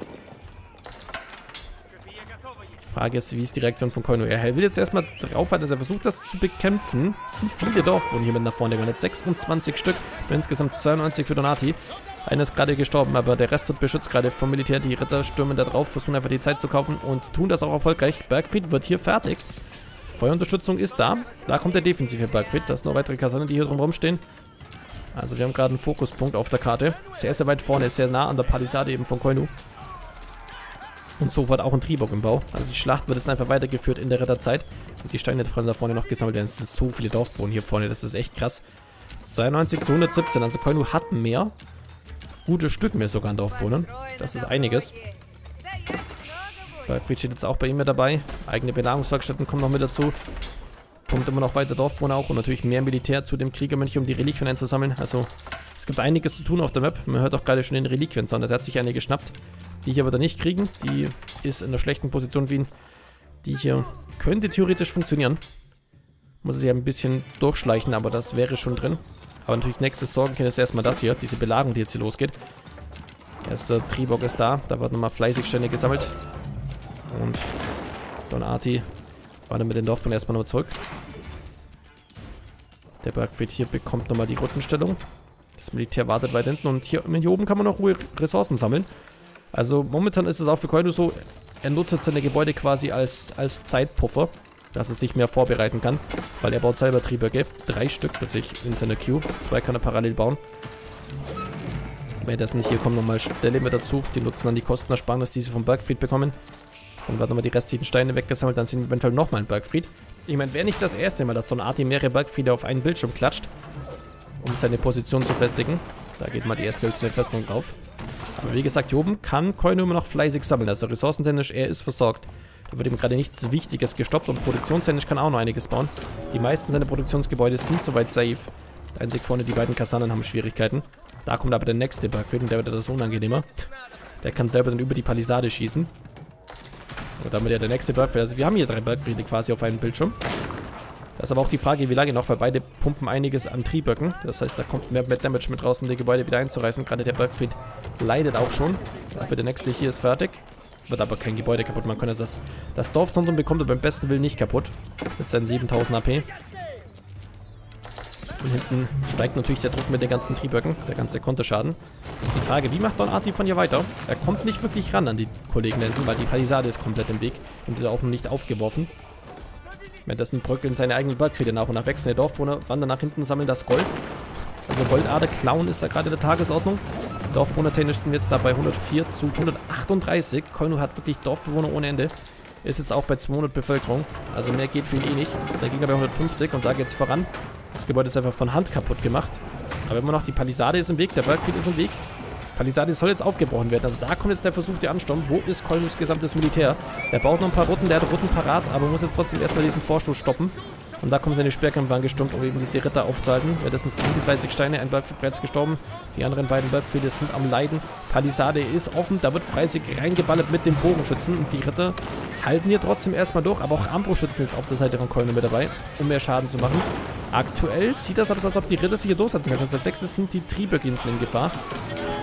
Frage ist, wie ist die Reaktion von Koinu? Er will jetzt erstmal drauf halten, dass er versucht, das zu bekämpfen. Es sind viele Dorfbewohner hier mit nach vorne. Wir haben jetzt sechsundzwanzig Stück, insgesamt zweiundneunzig für Donati. Einer ist gerade gestorben, aber der Rest wird beschützt gerade vom Militär. Die Ritter stürmen da drauf, versuchen einfach die Zeit zu kaufen und tun das auch erfolgreich. Bergfried wird hier fertig. Feuerunterstützung ist da. Da kommt der defensive Bergfried. Da sind noch weitere Kasernen, die hier drumherum stehen. Also wir haben gerade einen Fokuspunkt auf der Karte. Sehr, sehr weit vorne, sehr nah an der Palisade eben von Koinu. Und sofort auch ein Tribock im Bau. Also die Schlacht wird jetzt einfach weitergeführt in der Ritterzeit. Und die Steine von da vorne noch gesammelt werden. Es sind so viele Dorfbewohner hier vorne, das ist echt krass. zweiundneunzig zu hundertsiebzehn, also Koinu hat mehr. Gutes Stück mehr sogar an Dorfbewohnern. Das ist einiges. Bergfried steht jetzt auch bei ihm mit dabei. Eigene Belagerungswerkstätten kommen noch mit dazu. Kommt immer noch weiter Dorfbewohner auch und natürlich mehr Militär zu dem Kriegermönch, um die Reliquien einzusammeln. Also es gibt einiges zu tun auf der Map. Man hört auch gerade schon den Reliquien-Sound. Er hat sich eine geschnappt. Die hier wird er nicht kriegen. Die ist in einer schlechten Position für ihn. Die hier könnte theoretisch funktionieren. Muss sich ein bisschen durchschleichen, aber das wäre schon drin. Aber natürlich nächstes Sorgenkind ist erstmal das hier. Diese Belagerung, die jetzt hier losgeht. Erster Tribock ist da. Da wird nochmal fleißig Steine gesammelt. Und Donati wandert mit den Dorfbewohnern erstmal nochmal zurück. Der Bergfried hier bekommt nochmal die Ruttenstellung. Das Militär wartet weit hinten und hier, hier oben kann man noch ruhig Ressourcen sammeln. Also momentan ist es auch für Koinu so, er nutzt jetzt seine Gebäude quasi als, als Zeitpuffer, dass er sich mehr vorbereiten kann, weil er baut selber Triebwerke, drei Stück plötzlich in seiner Queue, zwei kann er parallel bauen. Währenddessen hier kommen nochmal Ställe mit dazu, die nutzen dann die Kostenersparnis, die sie vom Bergfried bekommen. Dann werden nochmal die restlichen Steine weggesammelt, dann sind eventuell nochmal ein Bergfried. Ich meine, wäre nicht das erste Mal, dass Donati mehrere Bergfriede auf einen Bildschirm klatscht, um seine Position zu festigen. Da geht mal die erste hölzerne Festung drauf. Aber wie gesagt, hier oben kann Koinu immer noch fleißig sammeln. Also ressourcentechnisch, er ist versorgt. Da wird ihm gerade nichts Wichtiges gestoppt und produktionstechnisch kann er auch noch einiges bauen. Die meisten seiner Produktionsgebäude sind soweit safe. Einzig vorne die beiden Kasernen haben Schwierigkeiten. Da kommt aber der nächste Bergfried und der wird etwas unangenehmer. Der kann selber dann über die Palisade schießen. Und damit ja der nächste Bergfried. Also wir haben hier drei Bergfriede quasi auf einem Bildschirm. Da ist aber auch die Frage, wie lange noch, weil beide pumpen einiges an Trieböcken. Das heißt, da kommt mehr, mehr Damage mit raus, um die Gebäude wieder einzureißen. Gerade der Bergfried leidet auch schon. Dafür der nächste hier ist fertig. Wird aber kein Gebäude kaputt. Man könnte das, das Dorfzentrum bekommt er beim besten Willen nicht kaputt. Mit seinen siebentausend A P. Und hinten steigt natürlich der Druck mit den ganzen Trieböcken. Der ganze Konterschaden. Die Frage, wie macht Donati von hier weiter? Er kommt nicht wirklich ran an die Kollegen da hinten, weil die Palisade ist komplett im Weg. Und wird auch noch nicht aufgeworfen. Währenddessen bröckeln seine eigenen Bergfriede nach und nach weg. Seine Dorfbewohner wandern nach hinten, sammeln das Gold. Also Goldader klauen ist da gerade in der Tagesordnung. Dorfbewohner-technisch sind wir jetzt da bei hundertvier zu hundertachtunddreißig. Koinu hat wirklich Dorfbewohner ohne Ende. Ist jetzt auch bei zweihundert Bevölkerung. Also mehr geht für ihn eh nicht. Der Gegner bei hundertfünfzig und da geht es voran. Das Gebäude ist einfach von Hand kaputt gemacht. Aber immer noch die Palisade ist im Weg, der Bergfried ist im Weg. Palisade soll jetzt aufgebrochen werden. Also da kommt jetzt der Versuch, der Ansturm. Wo ist Koinus gesamtes Militär? Der baut noch ein paar Rutten, der hat Rutten parat, aber muss jetzt trotzdem erstmal diesen Vorstoß stoppen. Und da kommen seine Speerkämpfer angestürmt, um eben diese Ritter aufzuhalten. Das sind fünfunddreißig Steine, ein Bergfried bereits gestorben. Die anderen beiden Bergfriede sind am Leiden. Palisade ist offen, da wird fleißig reingeballert mit den Bogenschützen. Und die Ritter halten hier trotzdem erstmal durch, aber auch Armbrustschützen jetzt auf der Seite von Koinu mit dabei, um mehr Schaden zu machen. Aktuell sieht das aus, als ob die Ritter sich hier durchsetzen können. Als nächstes sind die Trieböcke hinten in Gefahr.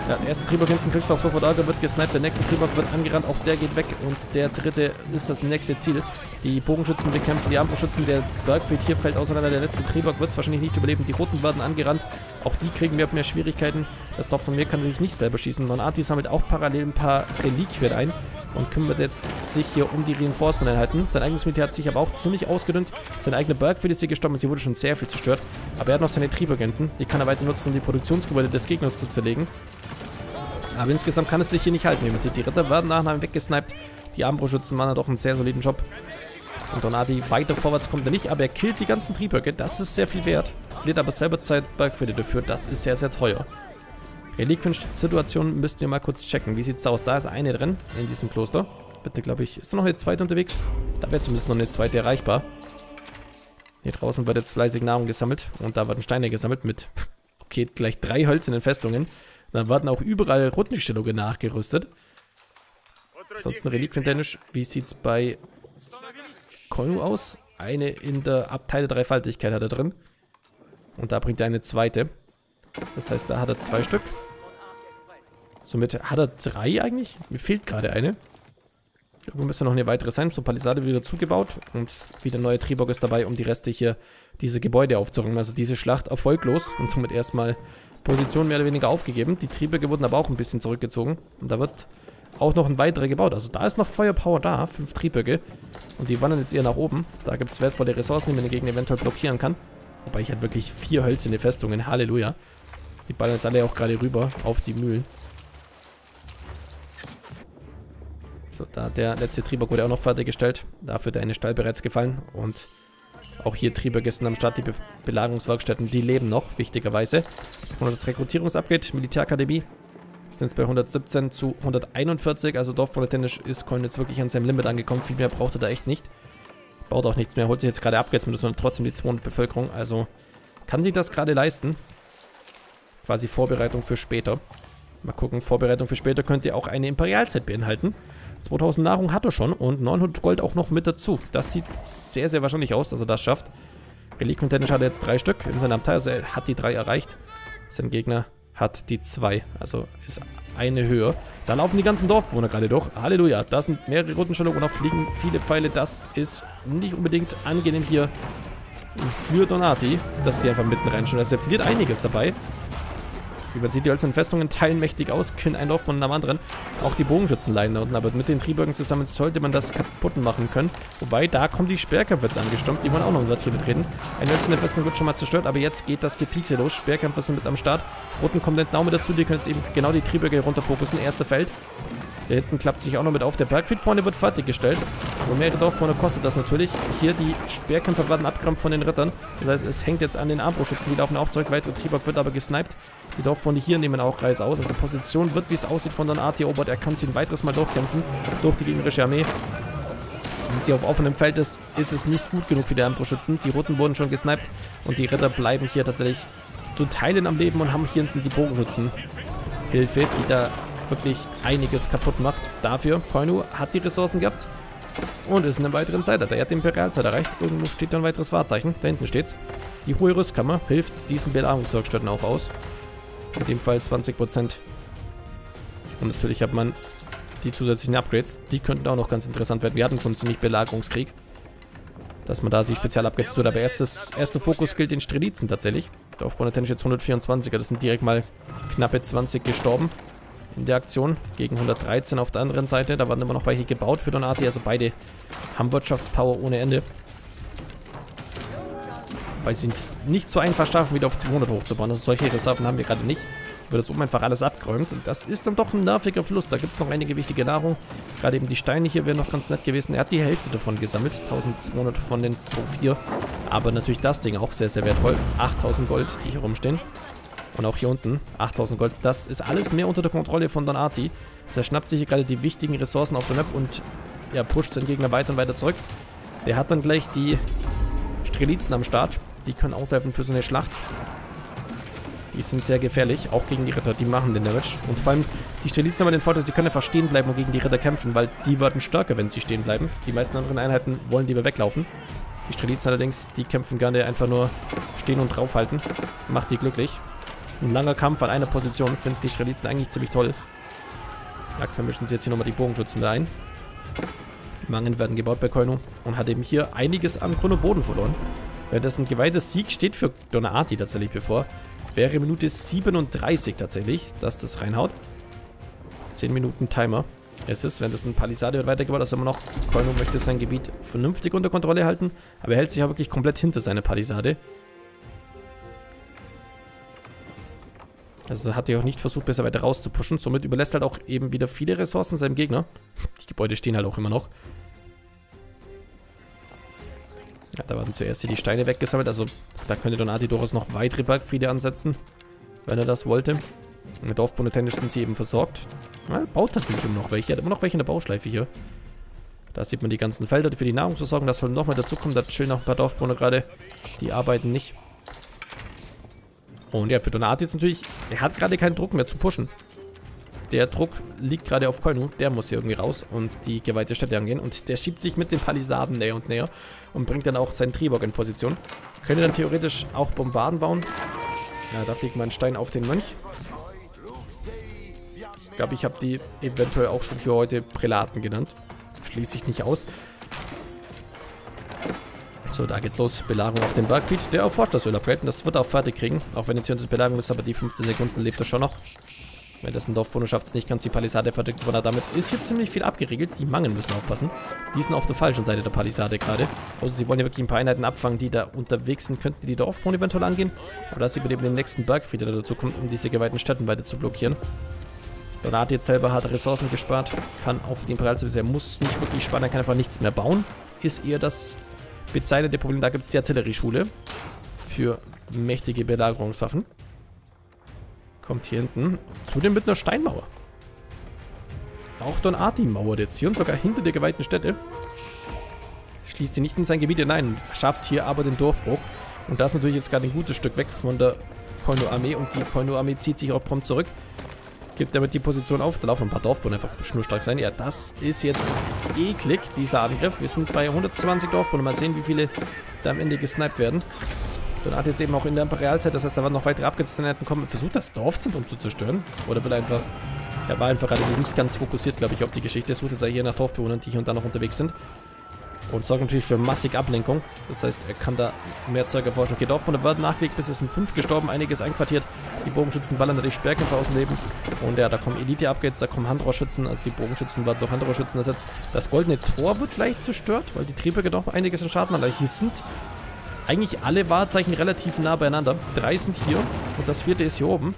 Ja, der erste Triebock hinten kriegt es auch sofort Auge, wird gesniped, der nächste Triebock wird angerannt, auch der geht weg und der dritte ist das nächste Ziel. Die Bogenschützen bekämpfen die Armbrustschützen, der Bergfried hier fällt auseinander, der letzte Triebock wird es wahrscheinlich nicht überleben, die Roten werden angerannt, auch die kriegen mehr, mehr Schwierigkeiten. Das Dorf von mir kann natürlich nicht selber schießen, Non-Arti sammelt auch parallel ein paar Reliquien ein und kümmert jetzt sich hier um die Reinforcement-Einheiten. Sein eigenes Militär hat sich aber auch ziemlich ausgedünnt. Sein eigener Bergfried ist hier gestorben, sie wurde schon sehr viel zerstört. Aber er hat noch seine Triebagenten, die kann er weiter nutzen, um die Produktionsgebäude des Gegners zu zerlegen. Aber insgesamt kann es sich hier nicht halten. Wie man sieht, die Ritter werden nachher weggesniped. Die Armbrustschützen machen doch einen sehr soliden Job. Und Donati weiter vorwärts kommt er nicht, aber er killt die ganzen Trieböcke. Das ist sehr viel wert. Verliert aber selber Zeit Bergfriede dafür. Das ist sehr, sehr teuer. Reliquien-Situation müsst ihr mal kurz checken. Wie sieht es aus? Da ist eine drin in diesem Kloster. Bitte, glaube ich. Ist da noch eine zweite unterwegs? Da wäre zumindest noch eine zweite erreichbar. Hier draußen wird jetzt fleißig Nahrung gesammelt. Und da werden Steine gesammelt mit, okay, gleich drei hölzernen Festungen. Dann werden auch überall Rundstellungen nachgerüstet. Ansonsten reliquientechnisch, wie sieht es bei Koinu aus? Eine in der Abteil der Dreifaltigkeit hat er drin. Und da bringt er eine zweite. Das heißt, da hat er zwei Stück. Somit hat er drei eigentlich. Mir fehlt gerade eine. Irgendwo müsste noch eine weitere sein. So, Palisade wieder zugebaut. Und wieder neue Triebock ist dabei, um die Reste hier, diese Gebäude aufzuräumen. Also diese Schlacht erfolglos. Und somit erstmal Position mehr oder weniger aufgegeben. Die Triebwerke wurden aber auch ein bisschen zurückgezogen. Und da wird auch noch ein weiterer gebaut. Also da ist noch Feuerpower da. Fünf Triebwerke. Und die wandern jetzt eher nach oben. Da gibt es wertvolle Ressourcen, die man den Gegner eventuell blockieren kann. Wobei ich halt wirklich vier hölzerne Festungen. Halleluja. Die ballern jetzt alle auch gerade rüber auf die Mühlen. So, da der letzte Triebwerk wurde auch noch fertiggestellt. Dafür wird eine Stall bereits gefallen. Und auch hier Triebwerke sind am Start. Die Be Belagerungswerkstätten, die leben noch, wichtigerweise. Und das Rekrutierungsupgrade, Militärakademie, sind jetzt bei hundertsiebzehn zu hunderteinundvierzig. Also dorfpolitisch ist Koinu jetzt wirklich an seinem Limit angekommen. Viel mehr braucht er da echt nicht. Baut auch nichts mehr. Holt sich jetzt gerade Upgrades mit, sondern trotzdem die zweihundert Bevölkerung. Also kann sich das gerade leisten. Quasi Vorbereitung für später. Mal gucken, Vorbereitung für später könnte auch eine Imperialzeit beinhalten. zweitausend Nahrung hat er schon und neunhundert Gold auch noch mit dazu. Das sieht sehr, sehr wahrscheinlich aus, dass er das schafft. Reliquientechnisch hat er jetzt drei Stück in seinem Abteil, also er hat die drei erreicht. Sein Gegner hat die zwei, also ist eine höher. Da laufen die ganzen Dorfbewohner gerade durch. Halleluja, da sind mehrere Rundenstellungen und auch fliegen viele Pfeile. Das ist nicht unbedingt angenehm hier für Donati, dass die einfach mitten reinschauen. Also er verliert einiges dabei. Wie man sieht, die hölzernen Festungen teilen mächtig aus, killen ein Dorf von einem anderen. Auch die Bogenschützen leiden da unten, aber mit den Triebwerken zusammen sollte man das kaputt machen können. Wobei, da kommen die Sperrkämpfer jetzt angestürmt, die wollen auch noch ein Wörtchen mitreden. Eine hölzerne Festung wird schon mal zerstört, aber jetzt geht das Gepiekse los. Sperrkämpfer sind mit am Start. Roten kommen auch mit dazu, die können jetzt eben genau die Triebwerke runterfokussen. Erster Feld. Da hinten klappt sich auch noch mit auf. Der Bergfried vorne wird fertiggestellt. Und mehrere Dorfbewohner kostet das natürlich. Hier die Sperrkämpfer werden abgerammt von den Rittern. Das heißt, es hängt jetzt an den Armbrustschützen. Die laufen auch zurück. Weitere Triebwerk wird aber gesniped. Die Dorfbewohner hier nehmen auch Reis aus. Also Position wird, wie es aussieht, von Donati erobert. Er kann sich ein weiteres Mal durchkämpfen. Durch die gegnerische Armee. Wenn sie auf offenem Feld ist, ist es nicht gut genug für die Armbrustschützen. Die Roten wurden schon gesniped. Und die Ritter bleiben hier tatsächlich zu Teilen am Leben und haben hier hinten die Bogenschützenhilfe, die da wirklich einiges kaputt macht. Dafür, Koinu hat die Ressourcen gehabt und ist in einem weiteren Zeitalter. Er hat die Imperialzeit erreicht. Irgendwo steht da ein weiteres Wahrzeichen. Da hinten steht's. Die hohe Rüstkammer hilft diesen Belagerungswerkstätten auch aus. In dem Fall zwanzig Prozent. Und natürlich hat man die zusätzlichen Upgrades. Die könnten auch noch ganz interessant werden. Wir hatten schon ziemlich Belagerungskrieg. Dass man da sich Spezialupgrades tut. Aber erstes, erster Fokus gilt den Strelitzen tatsächlich. Der Aufbau der jetzt hundertvierundzwanziger. Das sind direkt mal knappe zwanzig gestorben. In der Aktion gegen hundertdreizehn auf der anderen Seite. Da waren immer noch welche gebaut für Donati. Also beide haben Wirtschaftspower ohne Ende. Weil sie es nicht so einfach schaffen, wieder auf zweihundert hochzubauen. Also solche Reserven haben wir gerade nicht. Wird jetzt oben einfach alles abgeräumt. Und das ist dann doch ein nerviger Verlust. Da gibt es noch einige wichtige Nahrung. Gerade eben die Steine hier wären noch ganz nett gewesen. Er hat die Hälfte davon gesammelt. eintausendzweihundert von den zweihundertvier. Aber natürlich das Ding auch sehr, sehr wertvoll. achttausend Gold, die hier rumstehen. Und auch hier unten, achttausend Gold. Das ist alles mehr unter der Kontrolle von Donati. Er schnappt sich hier gerade die wichtigen Ressourcen auf der Map und ja, pusht seinen Gegner weiter und weiter zurück. Der hat dann gleich die Strelitzen am Start. Die können aushelfen für so eine Schlacht. Die sind sehr gefährlich, auch gegen die Ritter. Die machen den Damage. Und vor allem, die Strelitzen haben den Vorteil, sie können einfach stehen bleiben und gegen die Ritter kämpfen, weil die werden stärker, wenn sie stehen bleiben. Die meisten anderen Einheiten wollen lieber weglaufen. Die Strelitzen allerdings, die kämpfen gerne einfach nur stehen und draufhalten. Macht die glücklich. Ein langer Kampf an einer Position finden die Strelitzen eigentlich ziemlich toll. Da mischen sie jetzt hier nochmal die Bogenschützen mit ein. Die Mangen werden gebaut bei Koinu und hat eben hier einiges an Grund und Boden verloren. Währenddessen geweihtes Sieg steht für Donaati tatsächlich bevor. Wäre Minute siebenunddreißig tatsächlich, dass das reinhaut. zehn Minuten Timer. Es ist, wenn das ein Palisade wird weitergebaut, also immer noch, Koinu möchte sein Gebiet vernünftig unter Kontrolle halten, aber er hält sich ja wirklich komplett hinter seine Palisade. Also hat er auch nicht versucht, besser weiter rauszupushen, somit überlässt halt auch eben wieder viele Ressourcen seinem Gegner. Die Gebäude stehen halt auch immer noch. Ja, da werden zuerst hier die Steine weggesammelt, also da könnte Donaati durchaus noch weitere Bergfriede ansetzen, wenn er das wollte. Mit Dorfbewohner technisch sind sie eben versorgt. Ja, er baut tatsächlich immer noch welche. Er hat immer noch welche in der Bauschleife hier. Da sieht man die ganzen Felder für die Nahrungsversorgung. Das soll nochmal dazukommen. Da chillen noch ein paar Dorfbewohner gerade. Die arbeiten nicht. Und ja, für Donaati ist natürlich... Er hat gerade keinen Druck mehr zu pushen. Der Druck liegt gerade auf Koinu. Der muss hier irgendwie raus und die geweihte Stätte angehen. Und der schiebt sich mit den Palisaden näher und näher. Und bringt dann auch seinen Triborg in Position. Könnte dann theoretisch auch Bombarden bauen. Ja, da fliegt mal ein Stein auf den Mönch. Ich glaube, ich habe die eventuell auch schon für heute Prälaten genannt. Schließe ich nicht aus. So, da geht's los. Belagerung auf den Bergfried. Der erforscht das Öl-Upgrade. Das wird er auch fertig kriegen. Auch wenn jetzt hier unter der Belagerung ist, aber die fünfzehn Sekunden lebt er schon noch. Wenn das ein Dorfbewohner schafft es nicht, ganz die Palisade fertig zu bauen. Damit ist hier ziemlich viel abgeriegelt. Die Mangen müssen aufpassen. Die sind auf der falschen Seite der Palisade gerade. Also sie wollen ja wirklich ein paar Einheiten abfangen, die da unterwegs sind. Könnten die Dorfbewohner eventuell angehen. Aber das überleben den nächsten Bergfried, der dazu kommt, um diese geweihten Städten weiter zu blockieren. Donaati jetzt selber hat Ressourcen gespart. Kann auf die Imperialsbesitzer. Er muss nicht wirklich sparen. Er kann einfach nichts mehr bauen. Ist eher das bezeichnete Problem. Da gibt es die Artillerieschule. Für mächtige Belagerungswaffen. Kommt hier hinten zudem mit einer Steinmauer. Auch Donaati mauert jetzt hier und sogar hinter der geweihten Stätte. Schließt sie nicht in sein Gebiet hinein, schafft hier aber den Durchbruch. Und das ist natürlich jetzt gerade ein gutes Stück weg von der Koinu-Armee und die Koinu-Armee zieht sich auch prompt zurück. Gibt damit die Position auf. Da laufen ein paar Dorfbewohner einfach schnurstracks sein. Ja, das ist jetzt eklig, dieser Angriff. Wir sind bei hundertzwanzig Dorfbewohner. Mal sehen, wie viele da am Ende gesniped werden. Donaati jetzt eben auch in der Imperialzeit, das heißt, da werden noch weitere Abgezogenheiten kommen. Versucht das Dorfzentrum zu zerstören. Oder will er einfach... Er war einfach gerade nicht ganz fokussiert, glaube ich, auf die Geschichte. Er sucht jetzt hier nach Dorfbewohnern, die hier und da noch unterwegs sind. Und sorgt natürlich für massig Ablenkung. Das heißt, er kann da mehr Zeug erforschen. Okay, Dorfbewohner werden nachgelegt, bis es sind fünf gestorben, einiges einquartiert. Die Bogenschützen ballern natürlich Sperrkämpfer aus dem Leben. Und ja, da kommen Elite-Upgrades, da kommen Handrohrschützen. Also die Bogenschützen werden durch Handrohrschützen ersetzt. Das goldene Tor wird gleich zerstört, weil die Triebwerke doch einiges an Schaden machen. Hier sind eigentlich alle Wahrzeichen relativ nah beieinander. Drei sind hier und das vierte ist hier oben.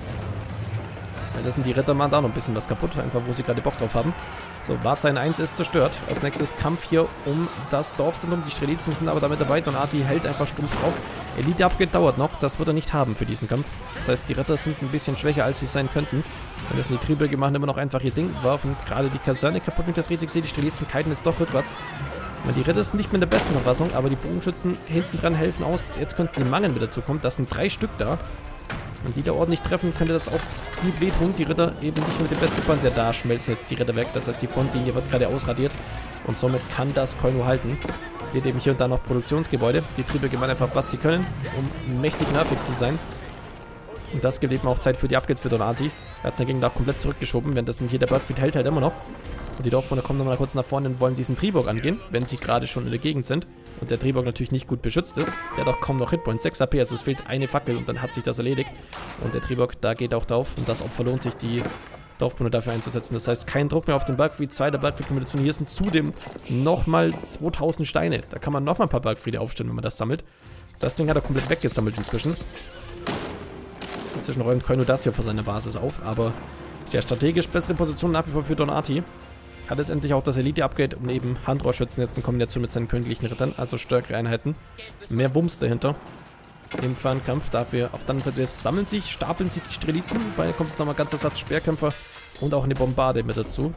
Ja, das sind die Ritter, machen da noch ein bisschen was kaputt, einfach wo sie gerade Bock drauf haben. So, Wahrzeichen eins ist zerstört. Als nächstes Kampf hier um das Dorfzentrum. Die Strelitzen sind aber damit dabei. Donaati hält einfach stumpf drauf. Elite-Upgrade dauert noch. Das wird er nicht haben für diesen Kampf. Das heißt, die Ritter sind ein bisschen schwächer, als sie sein könnten. Wenn das die Triebwerke machen, immer noch einfach ihr Ding werfen. Gerade die Kaserne kaputt, wenn ich das richtig sehe. Die Strelitzen kiten jetzt doch rückwärts. Die Ritter sind nicht mehr in der besten Verfassung, aber die Bogenschützen hinten dran helfen aus. Jetzt könnten die Mangen wieder zukommen. Das sind drei Stück da. Wenn die da ordentlich treffen, könnte das auch gut wehtun. Die Ritter eben nicht mit dem besten Panzer. Da schmelzen jetzt die Ritter weg. Das heißt, die Frontlinie wird gerade ausradiert. Und somit kann das Koinu halten. Fehlt eben hier und da noch Produktionsgebäude. Die Triebwerke machen einfach, was sie können, um mächtig nervig zu sein. Und das gibt eben auch Zeit für die Upgrades für Donaati. Er hat seinen Gegner auch komplett zurückgeschoben. Währenddessen hier der Bergfried hält halt immer noch. Und die Dorfbewohner kommen nochmal kurz nach vorne und wollen diesen Triborg angehen, wenn sie gerade schon in der Gegend sind. Und der Triborg natürlich nicht gut beschützt ist. Der hat auch kaum noch Hitpoints. sechs A P, also es fehlt eine Fackel und dann hat sich das erledigt. Und der Triborg, da geht auch drauf. Und das Opfer lohnt sich, die Dorfbewohner dafür einzusetzen. Das heißt, kein Druck mehr auf den Bergfried. Zweiter Bergfried-Kombination. Hier sind zudem nochmal zweitausend Steine. Da kann man nochmal ein paar Bergfriede aufstellen, wenn man das sammelt. Das Ding hat er komplett weggesammelt inzwischen. Inzwischen räumt Koinu das hier vor seiner Basis auf. Aber der strategisch bessere Position nach wie vor für Donaati. Hat es endlich auch das Elite-Upgrade, um eben Handrohrschützen jetzt in Kombination mit seinen königlichen Rittern, also stärkere Einheiten. Mehr Wumms dahinter im Fernkampf. Dafür auf der anderen Seite sammeln sich, stapeln sich die Strelitzen. Dabei kommt es nochmal ganz Ersatz Speerkämpfer und auch eine Bombarde mit dazu.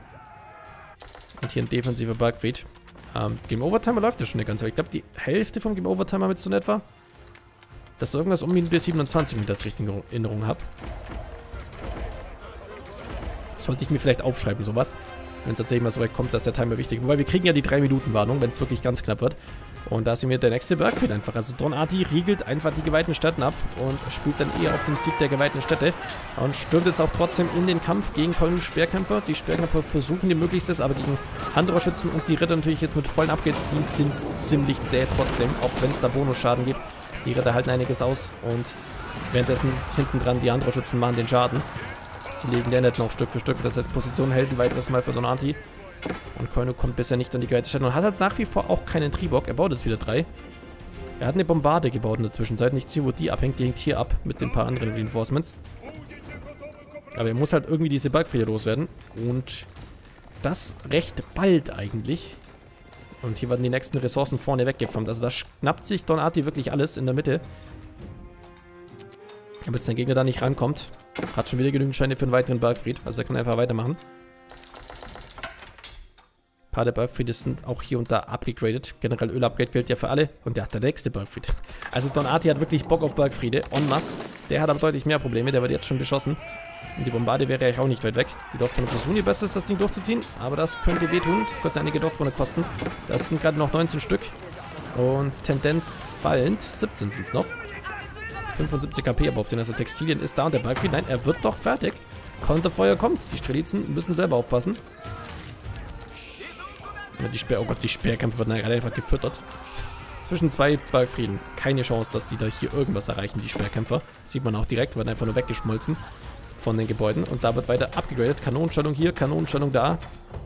Und hier ein defensiver Bergfried. Ähm, Game Overtimer läuft ja schon eine ganze Weile. Ich glaube, die Hälfte vom Game Overtimer mit so in etwa. Das ist irgendwas um Minute siebenundzwanzig, wenn ich das richtig in Erinnerung habe. Sollte ich mir vielleicht aufschreiben, sowas. wenn es tatsächlich mal so weit kommt, dass der Timer wichtig ist. Wobei wir kriegen ja die drei Minuten Warnung, wenn es wirklich ganz knapp wird. Und da sind wir der nächste Bergfried einfach. Also Donati riegelt einfach die geweihten Städten ab und spielt dann eher auf dem Sieg der geweihten Städte. Und stürmt jetzt auch trotzdem in den Kampf gegen Kölner Speerkämpfer. Die Speerkämpfer versuchen ihr Möglichstes, aber gegen Handrohrschützen und die Ritter natürlich jetzt mit vollen Upgrades, die sind ziemlich zäh trotzdem, auch wenn es da Bonusschaden gibt. Die Ritter halten einiges aus und währenddessen hinten dran die Handrohrschützen machen den Schaden. Sie legen den nicht noch Stück für Stück, das heißt Position hält ein weiteres Mal für Donati. Und Kölner kommt bisher nicht an die geweihte Stadt und hat halt nach wie vor auch keinen Triebock. Er baut jetzt wieder drei. Er hat eine Bombarde gebaut in der Zwischenzeit. Nicht hier, wo die abhängt. Die hängt hier ab mit den paar anderen Reinforcements. Aber er muss halt irgendwie diese Bergfriede loswerden. Und das recht bald eigentlich. Und hier werden die nächsten Ressourcen vorne weggefarmt. Also da schnappt sich Donati wirklich alles in der Mitte. Damit sein Gegner da nicht rankommt. Hat schon wieder genügend Steine für einen weiteren Bergfried. Also er kann einfach weitermachen. Ein paar der Bergfriede sind auch hier und da abgegradet. Generell Ölupgrade gilt ja für alle. Und der hat der nächste Bergfried. Also Donati hat wirklich Bock auf Bergfriede. En masse. Der hat aber deutlich mehr Probleme. Der wird jetzt schon beschossen. Und die Bombarde wäre eigentlich auch nicht weit weg. Die Dorfbewohner versuchen ihr Bestes, das Ding durchzuziehen. Aber das könnte wehtun. Das kostet einige Dorfbewohner kosten. Das sind gerade noch neunzehn Stück. Und Tendenz fallend. siebzehn sind es noch. fünfundsiebzig K P aber auf den, also Textilien ist da und der Bergfried, nein, er wird doch fertig. Konterfeuer kommt. Die Strelitzen müssen selber aufpassen. Ja, die Speer, oh Gott, die Speerkämpfe werden gerade einfach gefüttert. Zwischen zwei Bergfrieden. Keine Chance, dass die da hier irgendwas erreichen, die Speerkämpfer. Sieht man auch direkt, werden einfach nur weggeschmolzen von den Gebäuden. Und da wird weiter abgegradet. Kanonenstellung hier, Kanonenstellung da.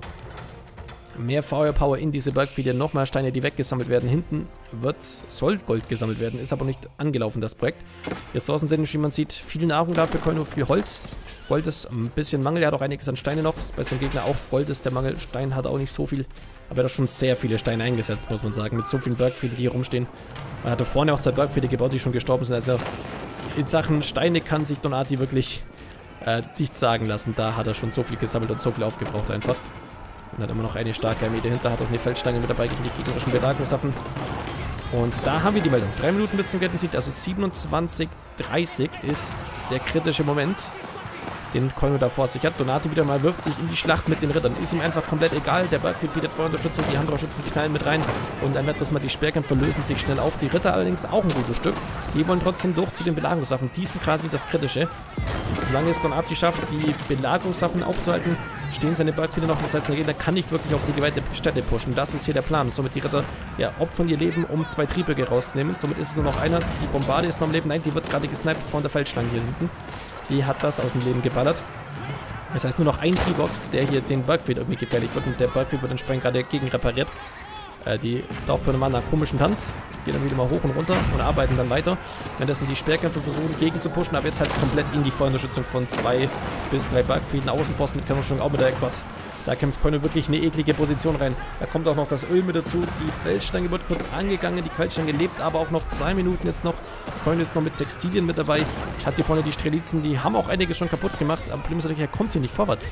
Mehr Feuerpower in diese Bergfriede, noch mehr Steine, die weggesammelt werden. Hinten wird, soll Gold gesammelt werden, ist aber nicht angelaufen, das Projekt. Ressourcentechnisch, wie man sieht, viel Nahrung dafür, können nur viel Holz. Gold ist ein bisschen Mangel, er hat auch einiges an Steine noch. Bei seinem Gegner auch Gold ist der Mangel, Stein hat auch nicht so viel. Aber er hat auch schon sehr viele Steine eingesetzt, muss man sagen, mit so vielen Bergfrieden, die hier rumstehen. Man hatte vorne auch zwei Bergfriede gebaut, die schon gestorben sind. Also in Sachen Steine kann sich Donati wirklich äh, nichts sagen lassen. Da hat er schon so viel gesammelt und so viel aufgebraucht einfach. Und hat immer noch eine starke Armee dahinter, hat auch eine Feldstange mit dabei gegen die gegnerischen Belagungswaffen. Und da haben wir die Meldung. Drei Minuten bis zum Geltensieg, also siebenundzwanzig dreißig ist der kritische Moment, den Kölner da vor sich hat. Donati wieder mal wirft sich in die Schlacht mit den Rittern. Ist ihm einfach komplett egal. Der Bergfried bietet Feuerunterstützung, die Handrohrschützen knallen mit rein. Und ein weiteres Mal die Speerkämpfer lösen sich schnell auf. Die Ritter allerdings auch ein gutes Stück. Die wollen trotzdem durch zu den Belagerungswaffen. Die sind quasi das Kritische. Solange es Donati schafft, die Belagerungswaffen aufzuhalten, stehen seine Bergfriede noch. Das heißt, der Gegner kann nicht wirklich auf die geweihte Stätte pushen. Das ist hier der Plan. Somit die Ritter ja, opfern ihr Leben, um zwei Triebwerke rauszunehmen. Somit ist es nur noch einer. Die Bombarde ist noch am Leben. Nein, die wird gerade gesniped von der Feldstange hier hinten. Die hat das aus dem Leben geballert. Das heißt nur noch ein Triebock, der hier den Bergfried irgendwie gefährlich wird. Und der Bergfried wird entsprechend gerade gegen repariert. Äh, die Dorfbewohner machen einen komischen Tanz. Gehen dann wieder mal hoch und runter und arbeiten dann weiter. Währenddessen die Speerkämpfer versuchen gegen zu pushen, aber jetzt halt komplett in die Feuerunterstützung von zwei bis drei Bergfrieden. Außenposten mit Kanonenstellung auch mit der Gott. Da kämpft Kölner wirklich eine eklige Position rein. Da kommt auch noch das Öl mit dazu. Die Feldstange wird kurz angegangen. Die Feldstange lebt aber auch noch zwei Minuten jetzt noch. Kölner jetzt noch mit Textilien mit dabei. Hat hier vorne die Strelitzen. Die haben auch einiges schon kaputt gemacht. Aber Problem ist natürlich, er kommt hier nicht vorwärts.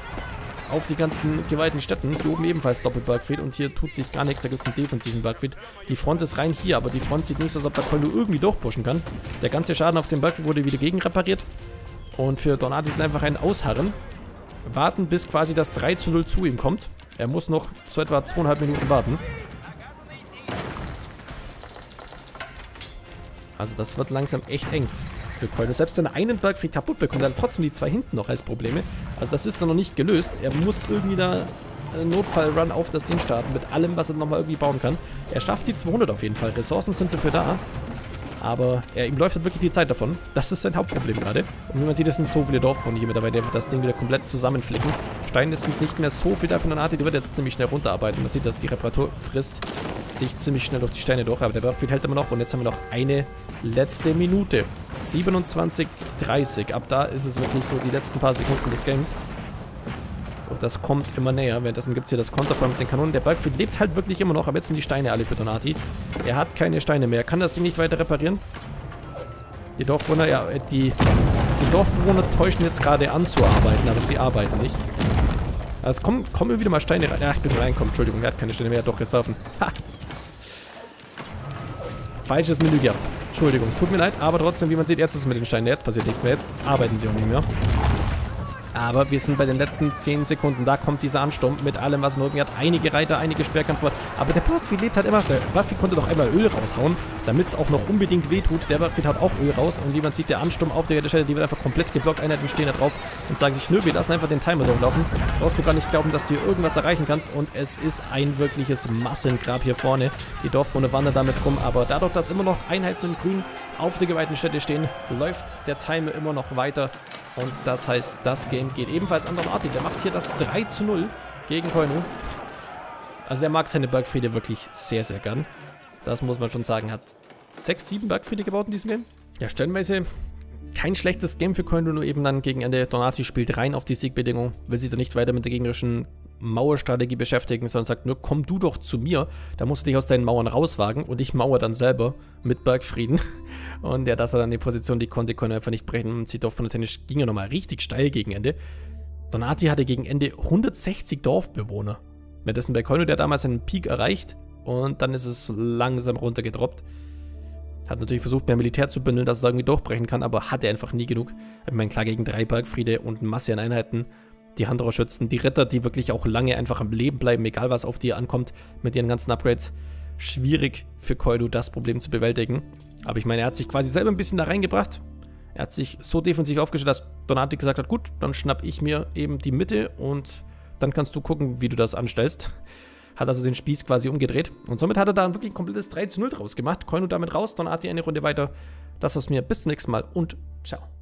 Auf die ganzen geweihten Städten. Hier oben ebenfalls Doppelbergfried. Und hier tut sich gar nichts. Da gibt es einen defensiven Bergfried. Die Front ist rein hier. Aber die Front sieht nicht so aus, als ob da Kölner irgendwie durchpushen kann. Der ganze Schaden auf dem Bergfried wurde wieder gegen repariert. Und für Donati ist es einfach ein Ausharren. Warten, bis quasi das drei zu null zu ihm kommt. Er muss noch so etwa zweieinhalb Minuten warten. Also das wird langsam echt eng für Kölner. Selbst wenn er einen Bergfried kaputt bekommt, hat er trotzdem die zwei hinten noch als Probleme. Also das ist dann noch nicht gelöst. Er muss irgendwie da einen Notfall-Run auf das Ding starten mit allem, was er nochmal irgendwie bauen kann. Er schafft die zweihundert auf jeden Fall. Ressourcen sind dafür da. Aber ja, ihm läuft halt wirklich die Zeit davon. Das ist sein Hauptproblem gerade. Und wie man sieht, es sind so viele Dorfbewohner hier mit dabei, die das Ding wieder komplett zusammenflicken. Steine sind nicht mehr so viel davon. Die wird jetzt ziemlich schnell runterarbeiten. Man sieht, dass die Reparatur frisst sich ziemlich schnell durch die Steine durch. Aber der Bergfried hält immer noch. Und jetzt haben wir noch eine letzte Minute. siebenundzwanzig dreißig. Ab da ist es wirklich so die letzten paar Sekunden des Games. Und das kommt immer näher. Währenddessen gibt es hier das Konterfeuer mit den Kanonen. Der Bergfried lebt halt wirklich immer noch, aber jetzt sind die Steine alle für Donati. Er hat keine Steine mehr. Kann das Ding nicht weiter reparieren? Die Dorfbewohner, ja, die, die Dorfbewohner täuschen jetzt gerade an zu arbeiten, aber sie arbeiten nicht. Also kommen, kommen wieder mal Steine rein. Ja, ich bin reinkommen. Entschuldigung, er hat keine Steine mehr. Er hat doch Reserven. Ha! Falsches Menü gehabt. Entschuldigung, tut mir leid, aber trotzdem, wie man sieht, jetzt ist es mit den Steinen. Jetzt passiert nichts mehr. Jetzt arbeiten sie auch nicht mehr. Aber wir sind bei den letzten zehn Sekunden. Da kommt dieser Ansturm mit allem, was er irgendwie hat. Einige Reiter, einige Sperrkämpfer. Aber der Bergfried lebt halt immer. Der Bergfried konnte doch einmal Öl raushauen, damit es auch noch unbedingt wehtut. Der Bergfried hat auch Öl raus. Und wie man sieht, der Ansturm auf der Stelle, die wird einfach komplett geblockt. Einheiten stehen da drauf und sagen sich, nö, wir lassen einfach den Timer durchlaufen. Brauchst du gar nicht glauben, dass du hier irgendwas erreichen kannst. Und es ist ein wirkliches Massengrab hier vorne. Die Dorfbewohner wandern damit rum. Aber dadurch, dass immer noch Einheiten in Grün auf der geweihten Stätte stehen, läuft der Timer immer noch weiter. Und das heißt, das Game geht ebenfalls an Donati. Der macht hier das drei zu null gegen Koinu. Also er mag seine Bergfriede wirklich sehr, sehr gern. Das muss man schon sagen. Hat sechs, sieben Bergfriede gebaut in diesem Game. Ja, stellenweise kein schlechtes Game für Koinu, nur eben dann gegen Ende. Donati spielt rein auf die Siegbedingung, will sich da nicht weiter mit der gegnerischen Mauerstrategie beschäftigen, sondern sagt nur, komm du doch zu mir, da musst du dich aus deinen Mauern rauswagen und ich mauer dann selber mit Bergfrieden. Und ja, dass er dann die Position, die konnte Koinu einfach nicht brechen. Und sieht doch von der Tennis ging er nochmal richtig steil gegen Ende. Donati hatte gegen Ende hundertsechzig Dorfbewohner. Währenddessen bei Koinu, der damals einen Peak erreicht und dann ist es langsam runtergedroppt. Hat natürlich versucht, mehr Militär zu bündeln, dass er irgendwie durchbrechen kann, aber hatte einfach nie genug. Ich meine, klar, gegen drei Bergfriede und eine Masse an Einheiten. Die Handrohrschützen, die Ritter, die wirklich auch lange einfach am Leben bleiben, egal was auf die ankommt, mit ihren ganzen Upgrades. Schwierig für Koinu, das Problem zu bewältigen. Aber ich meine, er hat sich quasi selber ein bisschen da reingebracht. Er hat sich so defensiv aufgestellt, dass Donati gesagt hat, gut, dann schnapp ich mir eben die Mitte und dann kannst du gucken, wie du das anstellst. Hat also den Spieß quasi umgedreht. Und somit hat er da wirklich ein komplettes drei zu null draus gemacht. Koinu damit raus, Donati eine Runde weiter. Das war's mir. Bis zum nächsten Mal und ciao.